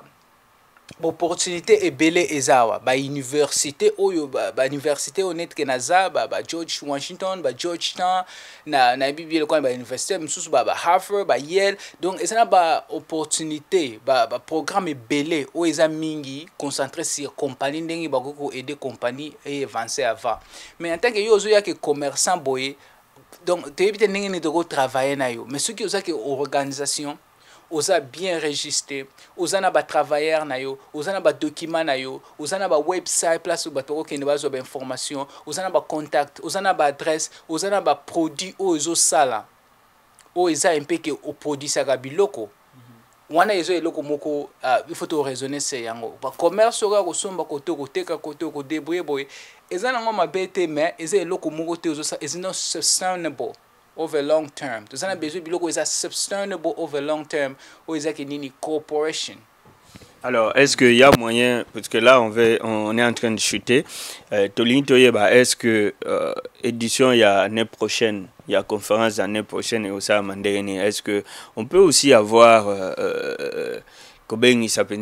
S5: opportunité ebele ezawa ba université oyo ba, ba université honnête que naza ba, ba George Washington ba Georgetown na na bibi le kwa ba université msusu ba, ba Harvard ba Yale donc ezana ba opportunité ba, ba programme ebele o eza mingi concentré sur compagnie ndenge ba ko aider compagnie et avancer avant mais en tant que yo zo ya que commerçant boye donc te éviter ndenge ni de travailler na yo mais ceux qui osa que organisation osa bien registré ozana ba travailleur na yo ozana ba document na yo ozana ba website place ba toko kende bazo ba information ozana ba contact ozana ba adresse ozana ba produit ozo sala o eza impeke o produit saka biloko wana ezo eloko moko il faut to raisonner c'est yango ba commerce oka ko somba ko to ko teka ko to ko débrouiller boy ezana ngoma bete mais eza eloko moko te ozo sa is not sustainable over long term. Tout ça, on a besoin de biloko is sustainable over long term ou is nini corporation.
S4: Alors, est-ce qu'il y a moyen, parce que là, on, veut, on est en train de chuter, euh, est-ce que euh, édition, il y a l'année prochaine, il y a conférence l'année prochaine et aussi à Mandérini, est-ce qu'on peut aussi avoir, comme il s'appelle,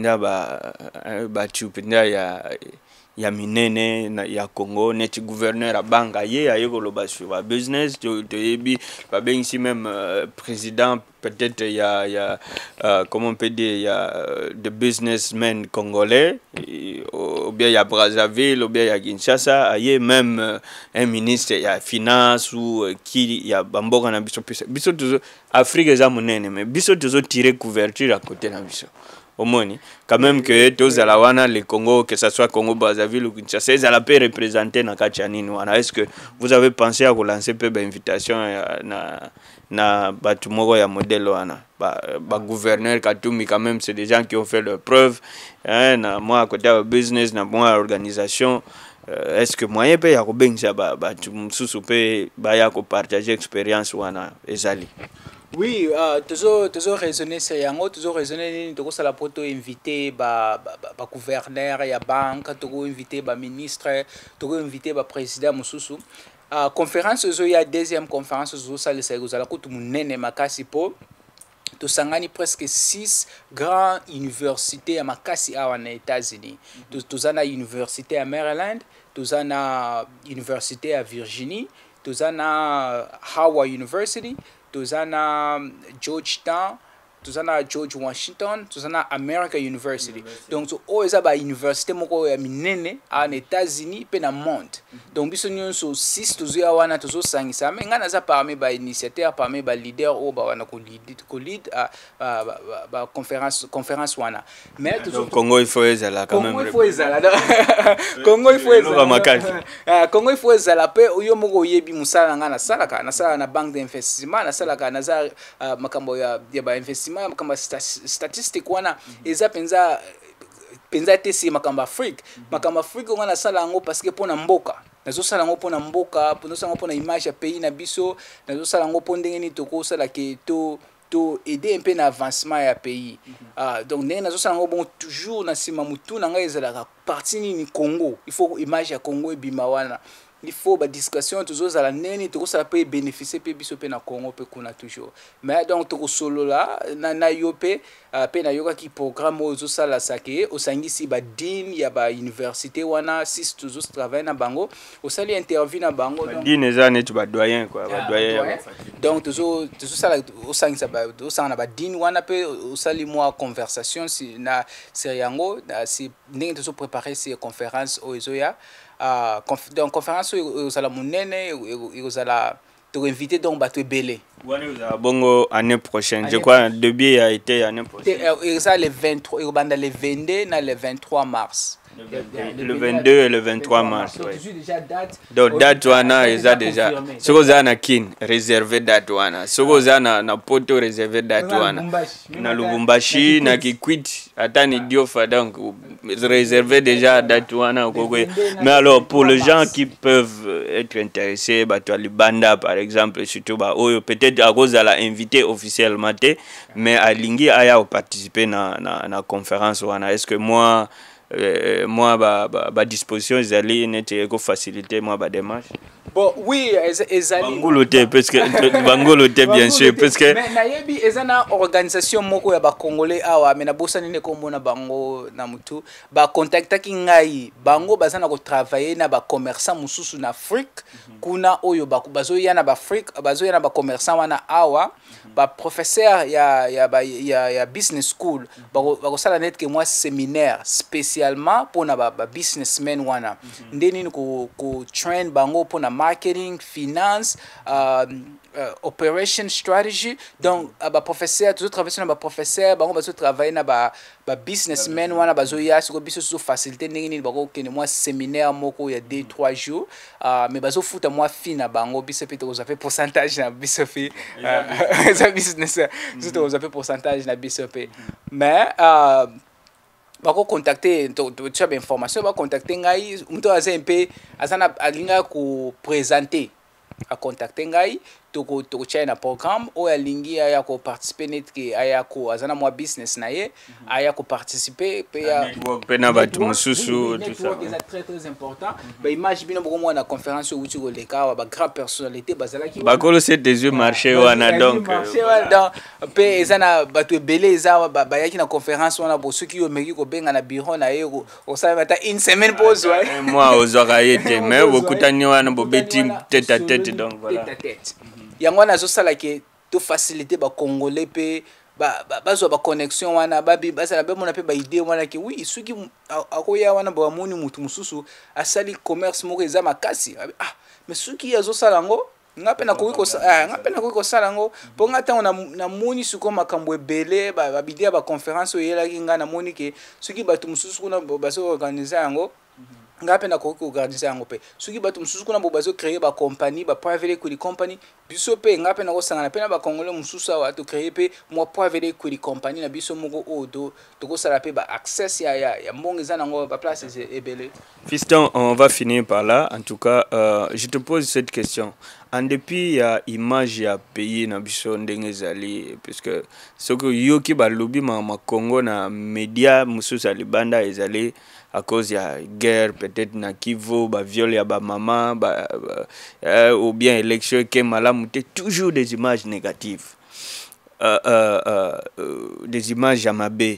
S4: il y a ya minene na ya Congo net gouverneur a banga ye ayo koloba sur ba business to to yebi ba ben ici même euh, président peut-être il y a il y a euh, comment on peut dire il y a euh, de businessmen congolais et, ou bien il y a Brazzaville ou bien il y a Kinshasa aye même euh, un ministre il y a finance ou euh, qui il y a bamboka na biso biso toujours Afrique za monene mais biso toujours tirer couverture à côté na biso au moins quand même que tous à la wana le Congo que ça soit Congo Brazzaville ou Kinshasa ça la peut représenter na kachanini wana est-ce que vous avez pensé à relancer peu d'invitation na na batu moko ya modèle wana ba, ba gouverneur Katumi quand même c'est des gens qui ont fait leur preuve hein na moi à côté de business na moi organisation euh, est-ce que moyen peut ya ko bengisa ba batu msusu pe ba ya ko partager expérience wana ezali.
S5: Oui, euh, toujours, toujours raisonner sur yango, toujours raisonner de quoi la poto inviter ba ba ba gouverneur ya banque, toujours inviter ba ministre, toujours inviter ba président mususu. Euh, conférence zo ya deuxième conférence zo ça le sego za la ko tout munene makasi po. To sangani presque six grandes universités à makasi awa na États-Unis. To tozana université à Maryland, tozana université à Virginie, tozana Howard University. Tozana Georgetown, tozana George Washington tozana American University, University. Donc so o eza ba université moko ya minene en États-Unis pe na monde. Donc biso nyonso six tozoya wana tozo sangisa mais ngana za parmi ba initiateur parmi ba leader o ba wana ko lead ko lead a ba, ba conférence conférence wana mais
S4: toujours Congo il faut ezala quand même
S5: Congo il faut ezala Congo il faut ezala Congo il faut ezala pe yo moko yebi musala ngana salaka na sala na banque d'investissement na salaka na za makambo ya ya ba investissement makambo statistique wana eza penza penza te si makambo Afrique makambo Afrique ngana sala ngo parce que pona mboka nazo sala ngo pona mboka pona sala ngo pona image ya pays na biso nazo sala ngo pona ndenge ni toko sala ke to to aider un peu na avancement ya pays. Ah donc ndenge nazo sala ngo bon toujours na sima mutu na ngai ezala partie ni Congo il faut image ya Congo e bima wana il faut ba discussion toujours à la neni to ça peut bénéficier pe biso pe na Congo pe kuna toujours mais donc to solo là na na yo pe pe na yoka ki programme ozo sala sake o sangisi ba din ya ba université wana six toujours travailler na bango o sali interview na bango
S4: donc din eza net ba doyen quoi ba doyen
S5: donc toujours toujours sala o sangisa ba o sanga ba din wana pe o sali moi conversation si na seriango si ndenge to préparer ces conférences o ezoya Uh, conf donc conférence aux ala munene aux ala te inviter donc bato belé
S4: bongo année prochaine je crois début a été année prochaine
S5: et ça le vingt-trois et banda le vingt-deux na le vingt-trois mars
S4: le vingt-deux et le vingt-trois mars donc date wana eza déjà soko za na kin réservé date wana soko za na na poto réservé date wana na Lubumbashi na Kikwit ata ni Diofa donc réservé déjà date wana kokwe mais alors pour les gens qui peuvent être intéressés bah toi Libanda par exemple surtout bah oyo peut-être à cause de la invité officiellement mais à lingi aya participer na na na conférence wana est-ce que moi Euh, moi ba ba, ba disposition ezali nete ko faciliter moi ba démarche
S5: bon oui ezali
S4: bangolote parce que bangolote bien sûr parce que
S5: mais nayebi ezana organisation moko ya ba congolais awa mais na bosani ne ko mona bango na mutu ba contacta ki ngai bango bazana ko travailler na ba commerçant mususu na Afrique kuna oyo ba bazo yana ba Afrique bazo yana ba commerçant wana awa ba professeur ya ya ba ya, ya business school ba ko sala net que moi séminaire spécialement pour na ba, ba businessmen wana ndeni ko ko train bango pour na marketing finance uh, uh, operation strategy donc uh, ba professeur toujours travailler na ba professeur bango bazo travailler na ba ba businessmen wana bazo ya siko biso so facilité ndenge ni bako kene moi séminaire moko ya deux trois jours uh, mais bazo futa moi fi na bango biso pe to za fait pourcentage na biso fi ça business to za fait pourcentage na biso pe mais euh bako contacter to tu as information ba contacter ngai mto aza un peu azana alinga ko présenter a contacter ngai to ko to China programme o alingi aya ko participer net ke aya ko azana moi business na ye aya ko participer pe ya
S4: pe na batu mususu
S5: tout ça c'est très très important ba image bino boko moi na conférence où tu ko le ka ba grand personnalité bazala ki
S4: ba ko c'est des yeux marché wana donc
S5: marché wana pe ezana batu belé eza ba yaki na conférence wana bo ceux qui yo meki ko benga na bureau na ye o sa mata une semaine pause ouais
S4: moi aux oreilles mais beaucoup tani wana bo beti tête à tête donc voilà
S5: yango na zo sala ke to faciliter ba congolais pe ba bazo ba connexion wana babi basala be mona pe ba idée wana ke oui suki akoya wana ba moni mutu mususu asali commerce moko eza makasi ah mais suki yazo sala ngo ngape na koiko ah ngape na koiko sala ngo po ngata na na moni suko makambo ebele ba bidea ba conférence oyela kinga na moni ke suki batu mususu kuna bazo organiser yango ngape na ko organiser yango pe suki batu mususu kuna bo bazo créer ba compagnie ba private equity company biso pe ngape na ko sangana pe na ba congolais mususu wa to créer pe mo private equity company na biso moko odo to ko sala pe ba access ya ya ya mbongiza nango ba place ebele.
S4: Fiston, on va finir par là. En tout cas, euh, je te pose cette question. En dépit ya image ya pays na biso ndenge ezali puisque soko yoki ba lobby ma Congo na média mususu alibanda ezali à cause de la guerre, peut-être na Kivu, ba viol ya ba maman, ba, ba, euh, ou bien élection qui malamouté, toujours des images négatives, euh, euh, euh, des images amabé.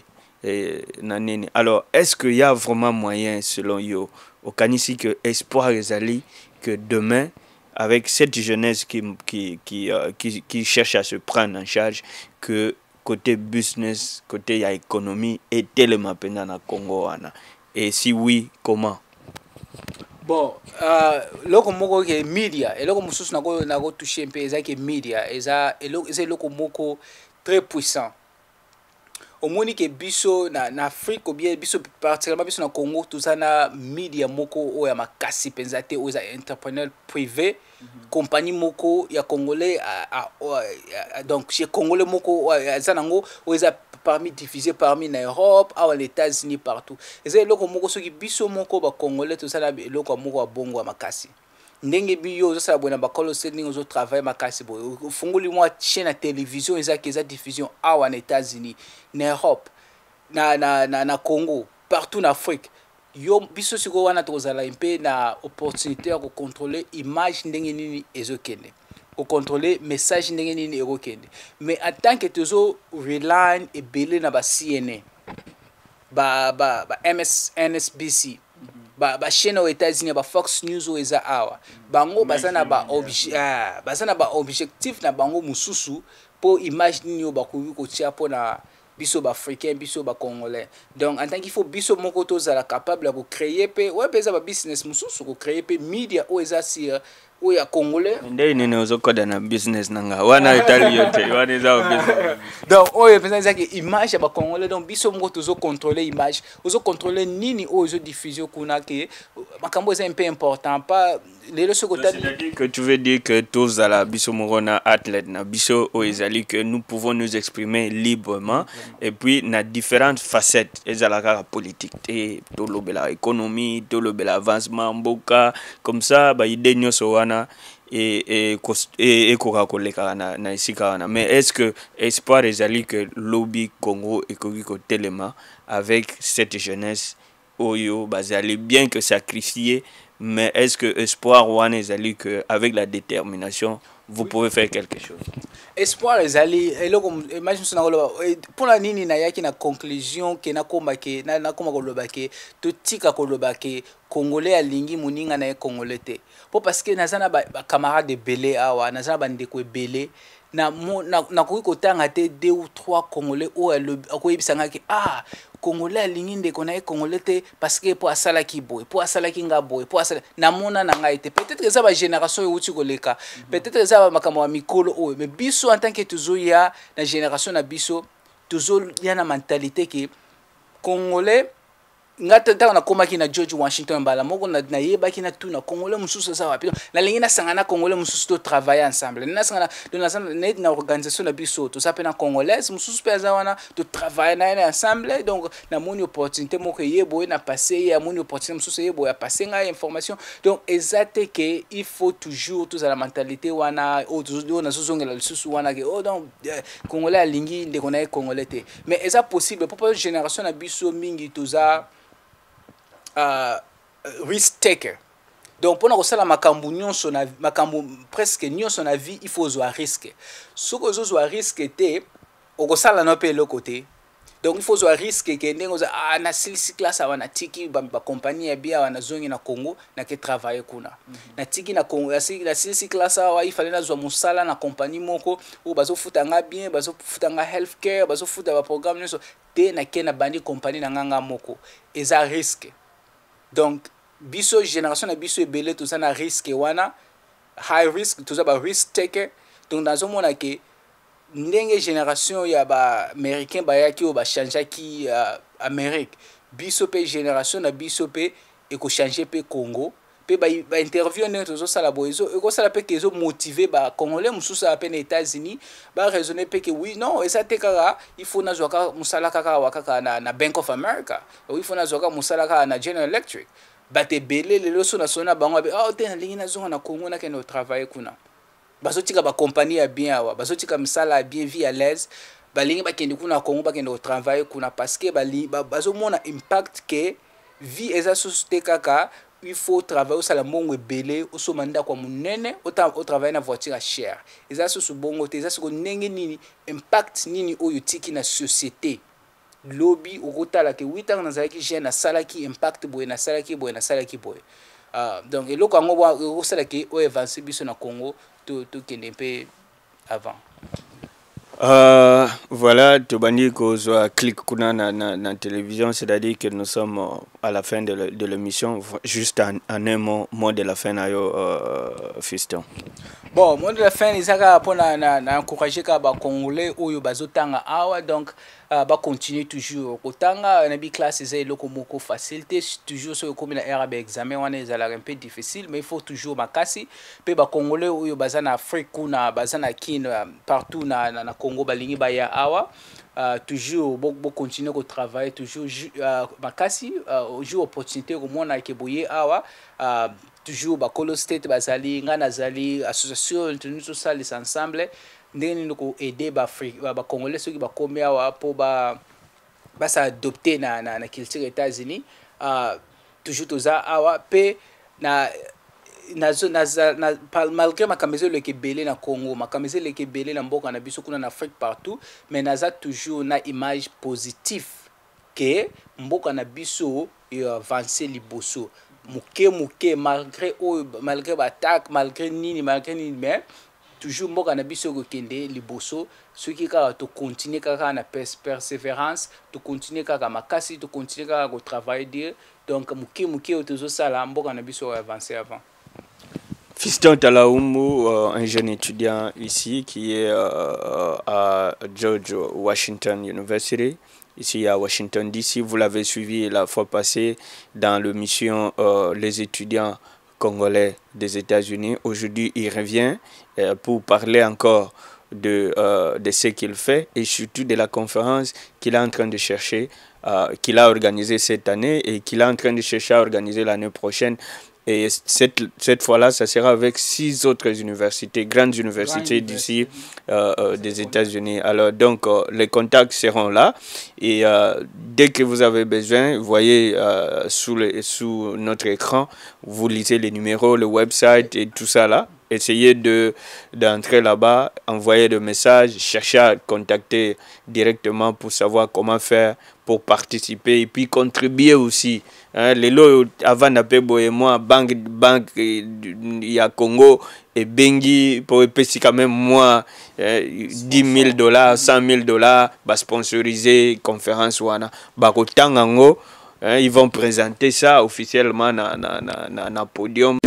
S4: Alors, est-ce qu'il y a vraiment moyen, selon vous, au Kanisi, que espoir ezali que demain, avec cette jeunesse qui qui qui, euh, qui qui cherche à se prendre en charge, que côté business, côté ya économie et tellement pendant na Congo wana. Et si oui, comment?
S5: Bon, euh, loko moko ke media, et loko mususu nako nako toucher un peu eza ke media, eza et loko eza loko moko très puissant. Au moins que biso na na Afrique ou bien biso particulièrement biso na Congo tout ça na media moko o ya makasi penzate o za entrepreneur privé compagnie moko ya congolais a, a, a, donc chez congolais moko za nango o za parmi diffusé parmi na Europe ou aux États-Unis partout. Eza loko moko soki biso moko ba congolais tout ça na loko moko ya bongo ya makasi. Ndenge biyo zo sala bona bakolo sending zo travail makasi bo funguli mwa chaîne à télévision eza keza diffusion awa na États-Unis na Europe na na na, na Congo partout en Afrique yo biso siko wana tozala impe na opportunité ya ko contrôler image ndenge nini ezokende ko contrôler message ndenge nini ezokende mais en tant que tozo rely et belé na ba C N A ba ba ba M S N B C ba ba chaîne aux États-Unis ba Fox News ou eza awa bango bazana ba obje ah bazana ba objectif na bango mususu pour image nini ba ko ko tia pour na biso ba africain biso ba congolais donc en tant qu'il faut biso moko tozala capable de créer pe ouais pesa ba business mususu ko créer pe media ou eza sur ou ya congolais
S4: ndé nene ozokoda na business nanga wana itali yote wana eza business
S5: donc oh ya pesa zaki image ya ba congolais donc biso moko tozo contrôler image ozo contrôler nini o ozo diffuser kuna ke makambo c'est un peu important pas les leçons que
S4: que tu veux dire que tous à la biso moko na athlète na biso o ezali que nous pouvons nous exprimer librement et puis na différentes facettes ezala ka politique et to lobela économie to lobela avancement mboka comme ça ba idée nyoso wana et et et et koka na na isika wana mais est-ce que espoir ezali que lobby Congo ekoki ko tellement avec cette jeunesse oyo bazali bien que sacrifier mais est-ce que espoir wana ezali que avec la détermination vous pouvez faire quelque chose?
S5: Espoir ezali eloko imagine sona koloba pour la nini na yaki na conclusion ke na komba ke na na komba koloba ke to tika koloba ke congolais alingi muninga na congolais te po parce que nazana ba camarade de belé awa nazana ba ndeko belé na na na ko kotanga te deux ou trois congolais o akoyebisanga ke ah congolais alingi ndeko na congolais te parce que po asala ki boy po asala ki nga boy po asala na mona na ngai te peut-être que ça ba génération euti koleka peut-être que ça ba makambo ya mikolo o mais biso en tant que toujours ya na génération na biso toujours ya na mentalité que congolais ngata ta na komaki na George Washington bala moko na na yeba ki na tout na congolais mususu ça va na lingi na sangana congolais mususu to travailler ensemble na sangana de na na organisation na biso to ça pe na congolaise mususu pe za wana to travailler na ensemble donc na moni opportunité moko yebo na passer ya moni opportunité mususu yebo ya passer nga information donc exacte que il faut toujours tous à la mentalité wana o toujours na sozongela lususu wana ke oh donc congolais alingi de connaître congolais te mais est ça possible pour génération na biso mingi toza Uh, risk taker. Donc pour nous ça la makambu nyonso na makambu presque nyonso na vie il faut jouer risque. Ce que jouer risque te au sala no pe le côté. Donc il faut jouer risque que ndengo za ah na silisi class wana tiki ba, ba compagnie ya bia wana zongi na Congo na ke travailler kuna. Mm -hmm. Na tiki na Congo ya silisi class wa il fallait na zo musala na compagnie moko ou bazo futanga bien bazo futanga healthcare bazo futa ba programme nyonso te na ke na bandi compagnie na nganga moko. Eza risque. Donc biso génération na biso ebele tout ça na risque wana high risk tout ça ba risk taker donc dans un monde que ndenge génération ya ba américain ba yaki o ba changer ki uh, Amérique biso pe génération na biso pe e ko changer pe Congo pe ba, ba interview ne tozo sala boizo e ko sala pe kezo motiver ba congolais mususu a pe na États-Unis ba raisonner pe que oui non et ça te kaka il faut na zoka musala kaka wakaka na, na Bank of America il faut na zoka musala kaka na General Electric ba te belé le loso na sona bango be ah te na lingi na zonga na Congo na ke no travailler kuna bazo tika ba compagnie ya bien awa bazo tika misala bien vie à l'aise ba lingi ba kende kuna Congo ba kende travailler kuna parce que ba bazo mona impact que vie eza société kaka il faut travailler au salamongo ebele au somanda kwa munene au travailler na voiture chère eza so bongo te eza so ndenge nini impact nini oyo tiki na société lobby okotala ke huit ans na zaki jeune na salaki impact boy na salaki boy na salaki boy ah donc eloko ngo bo salaki o avancer biso na Congo to to kende pe avant.
S4: Euh, voilà, Tobani Kozwa clique kuna na, na, na télévision, c'est-à-dire que nous sommes à la fin de l'émission, juste en, en un mot, mot de la fin, euh, Fiston.
S5: Bon, mot de la fin, ils ont encouragé les Congolais ou bazotanga awa, donc euh, ba continuer toujours. Otanga, nabi classe c'est le komoko facilité, toujours sur comme la R A B examen, on est un peu difficile, mais il faut toujours makasi. Pe ba Congolais ou bazana Afrique ou na bazana kin partout na na Congo balingi baya awa. Uh, toujours bon bon continuer au travail toujours uh, makasi uh, jour opportunité au monde avec boyer awa uh, toujours ba Colo State bazali ngana zali association nous tous ça les ensemble ndeni nous aider ba ba Congolais ceux qui ba komé awa pour ba ba s'adopter na na na culture États-Unis uh, toujours tous awa pe na na na na malgré ma camisole le Kébélé na Congo ma camisole le Kébélé na mboka na biso kuna na Afrique partout mais naza toujours na image positive que mboka na biso et avancer liboso muke muke malgré malgré attaque malgré nini malgré nini mais toujours mboka na biso ko kende liboso ceux qui ka to continuer kaka na persévérance to continuer kaka makasi to continuer kaka ko travailler dire donc muke muke otozo sala mboka na biso avancer avant.
S4: Fiston Talaumou, euh, un jeune étudiant ici qui est euh, à George Washington University, ici à Washington D C. Vous l'avez suivi la fois passée dans l'émission euh, Les étudiants congolais des États-Unis. Aujourd'hui, il revient euh, pour parler encore de, euh, de ce qu'il fait et surtout de la conférence qu'il est en train de chercher, euh, qu'il a organisée cette année et qu'il est en train de chercher à organiser l'année prochaine. Et cette, cette fois-là, ça sera avec six autres universités, grandes universités d'ici, euh, euh, des États-Unis. Alors, donc, euh, les contacts seront là. Et euh, dès que vous avez besoin, vous voyez euh, sous, le, sous notre écran, vous lisez les numéros, le website et tout ça là. Essayez de d'entrer là-bas, envoyer des messages, chercher à contacter directement pour savoir comment faire pour participer et puis contribuer aussi. Hein, les lots avant d'appeler et moi, banque banque il y a Congo et Bengi pour épaiser quand même moi dix mille dollars, cent mille dollars, bah sponsoriser conférence wana, bah kotangango, ils vont présenter ça officiellement na na na na, na podium.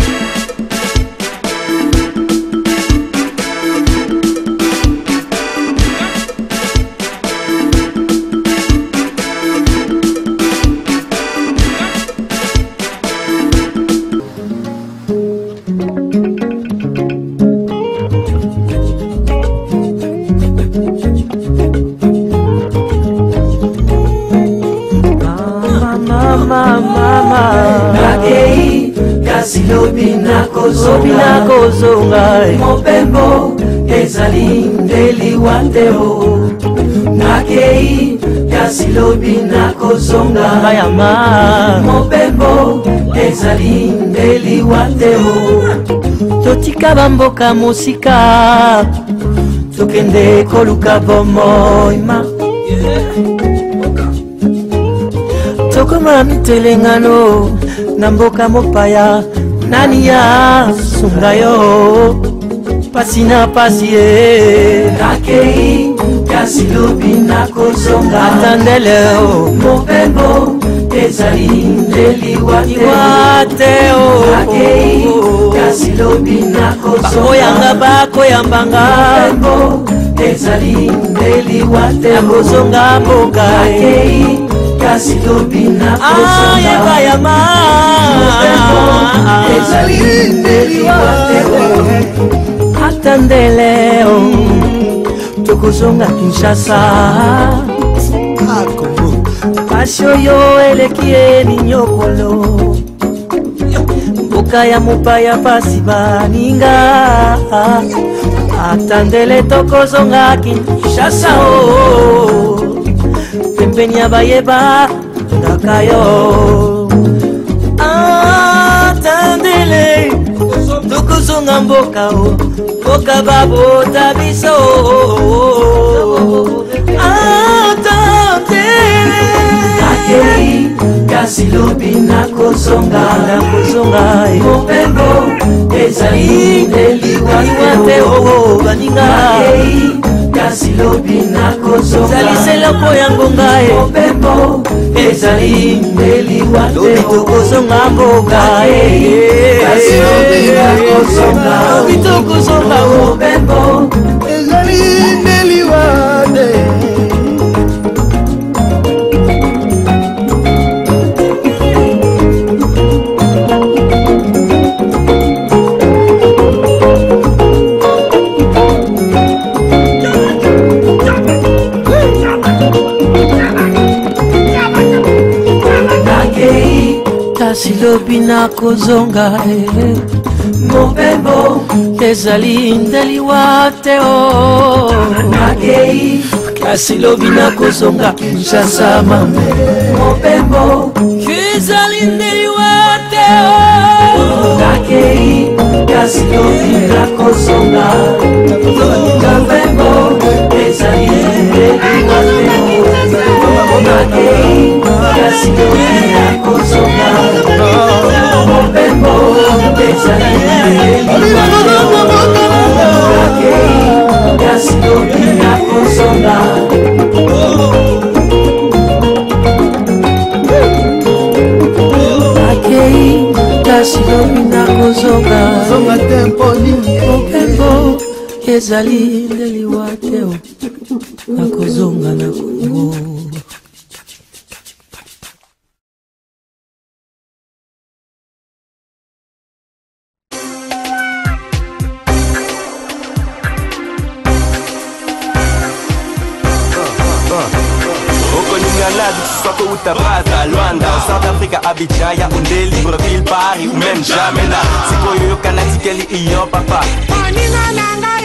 S3: Lobina kozonga mopembo ezali ndeli wateo nakei kasi lobina kozonga mayama mopembo ezali ndeli wateo totika bamboka musika tokende koluka bomoima tokoma mitelengano na mboka mopaya nani ya sunga yo pasi na pasi ye nakei kasi lobina kozonga atandele o mopembo ezali ndeli wateo nakei kasi lobina kozonga bakoyanga bakoyambanga mopembo ezali ndeli wateo kozonga mboka nakei kasi lobina kozonga ayama ezali ndeli wateo atandele o tokozonga Kinshasa pasi oyo eleki eninyokolo mboka ya mopaya pasi baninga atandele tokozonga Kinshasa o pembeni ya bayeba ndaka yo atandele tokozonga mboka o mboka babota biso atandele akei kasi lobina kozonga kozonga mopembo ezali ndeli wateo baninga akei kasi lobi na kozonga ezali seloko ya ngonga mobembo ezali ndeliwa lobi tokozonga mboka kasi lobi na kozonga lobi tokozonga mobembo ezali ndeliwa kasi lobi na kozonga mobembo ezali ndeliwa te o nakei kasi lobi na kozonga kinshasa mame mobembo ezali ndeliwa te o nakei kasi lobi na kozonga mobembo ezali ndeliwa te o nakei kasi lobi na kozonga mobembo ezali ndeliwa te o kasi lobi na kozonga nakei kasi lobi na kozonga mobembo ezali ndeliwa te o nakozonga na Kongo.
S1: Utabaza, Luanda, South Africa, Abidjan, Yaoundé, Libreville, Paris ou même Jamena. C'est quoi yo Kanatikeli Iyo papa.
S2: Oninga nanga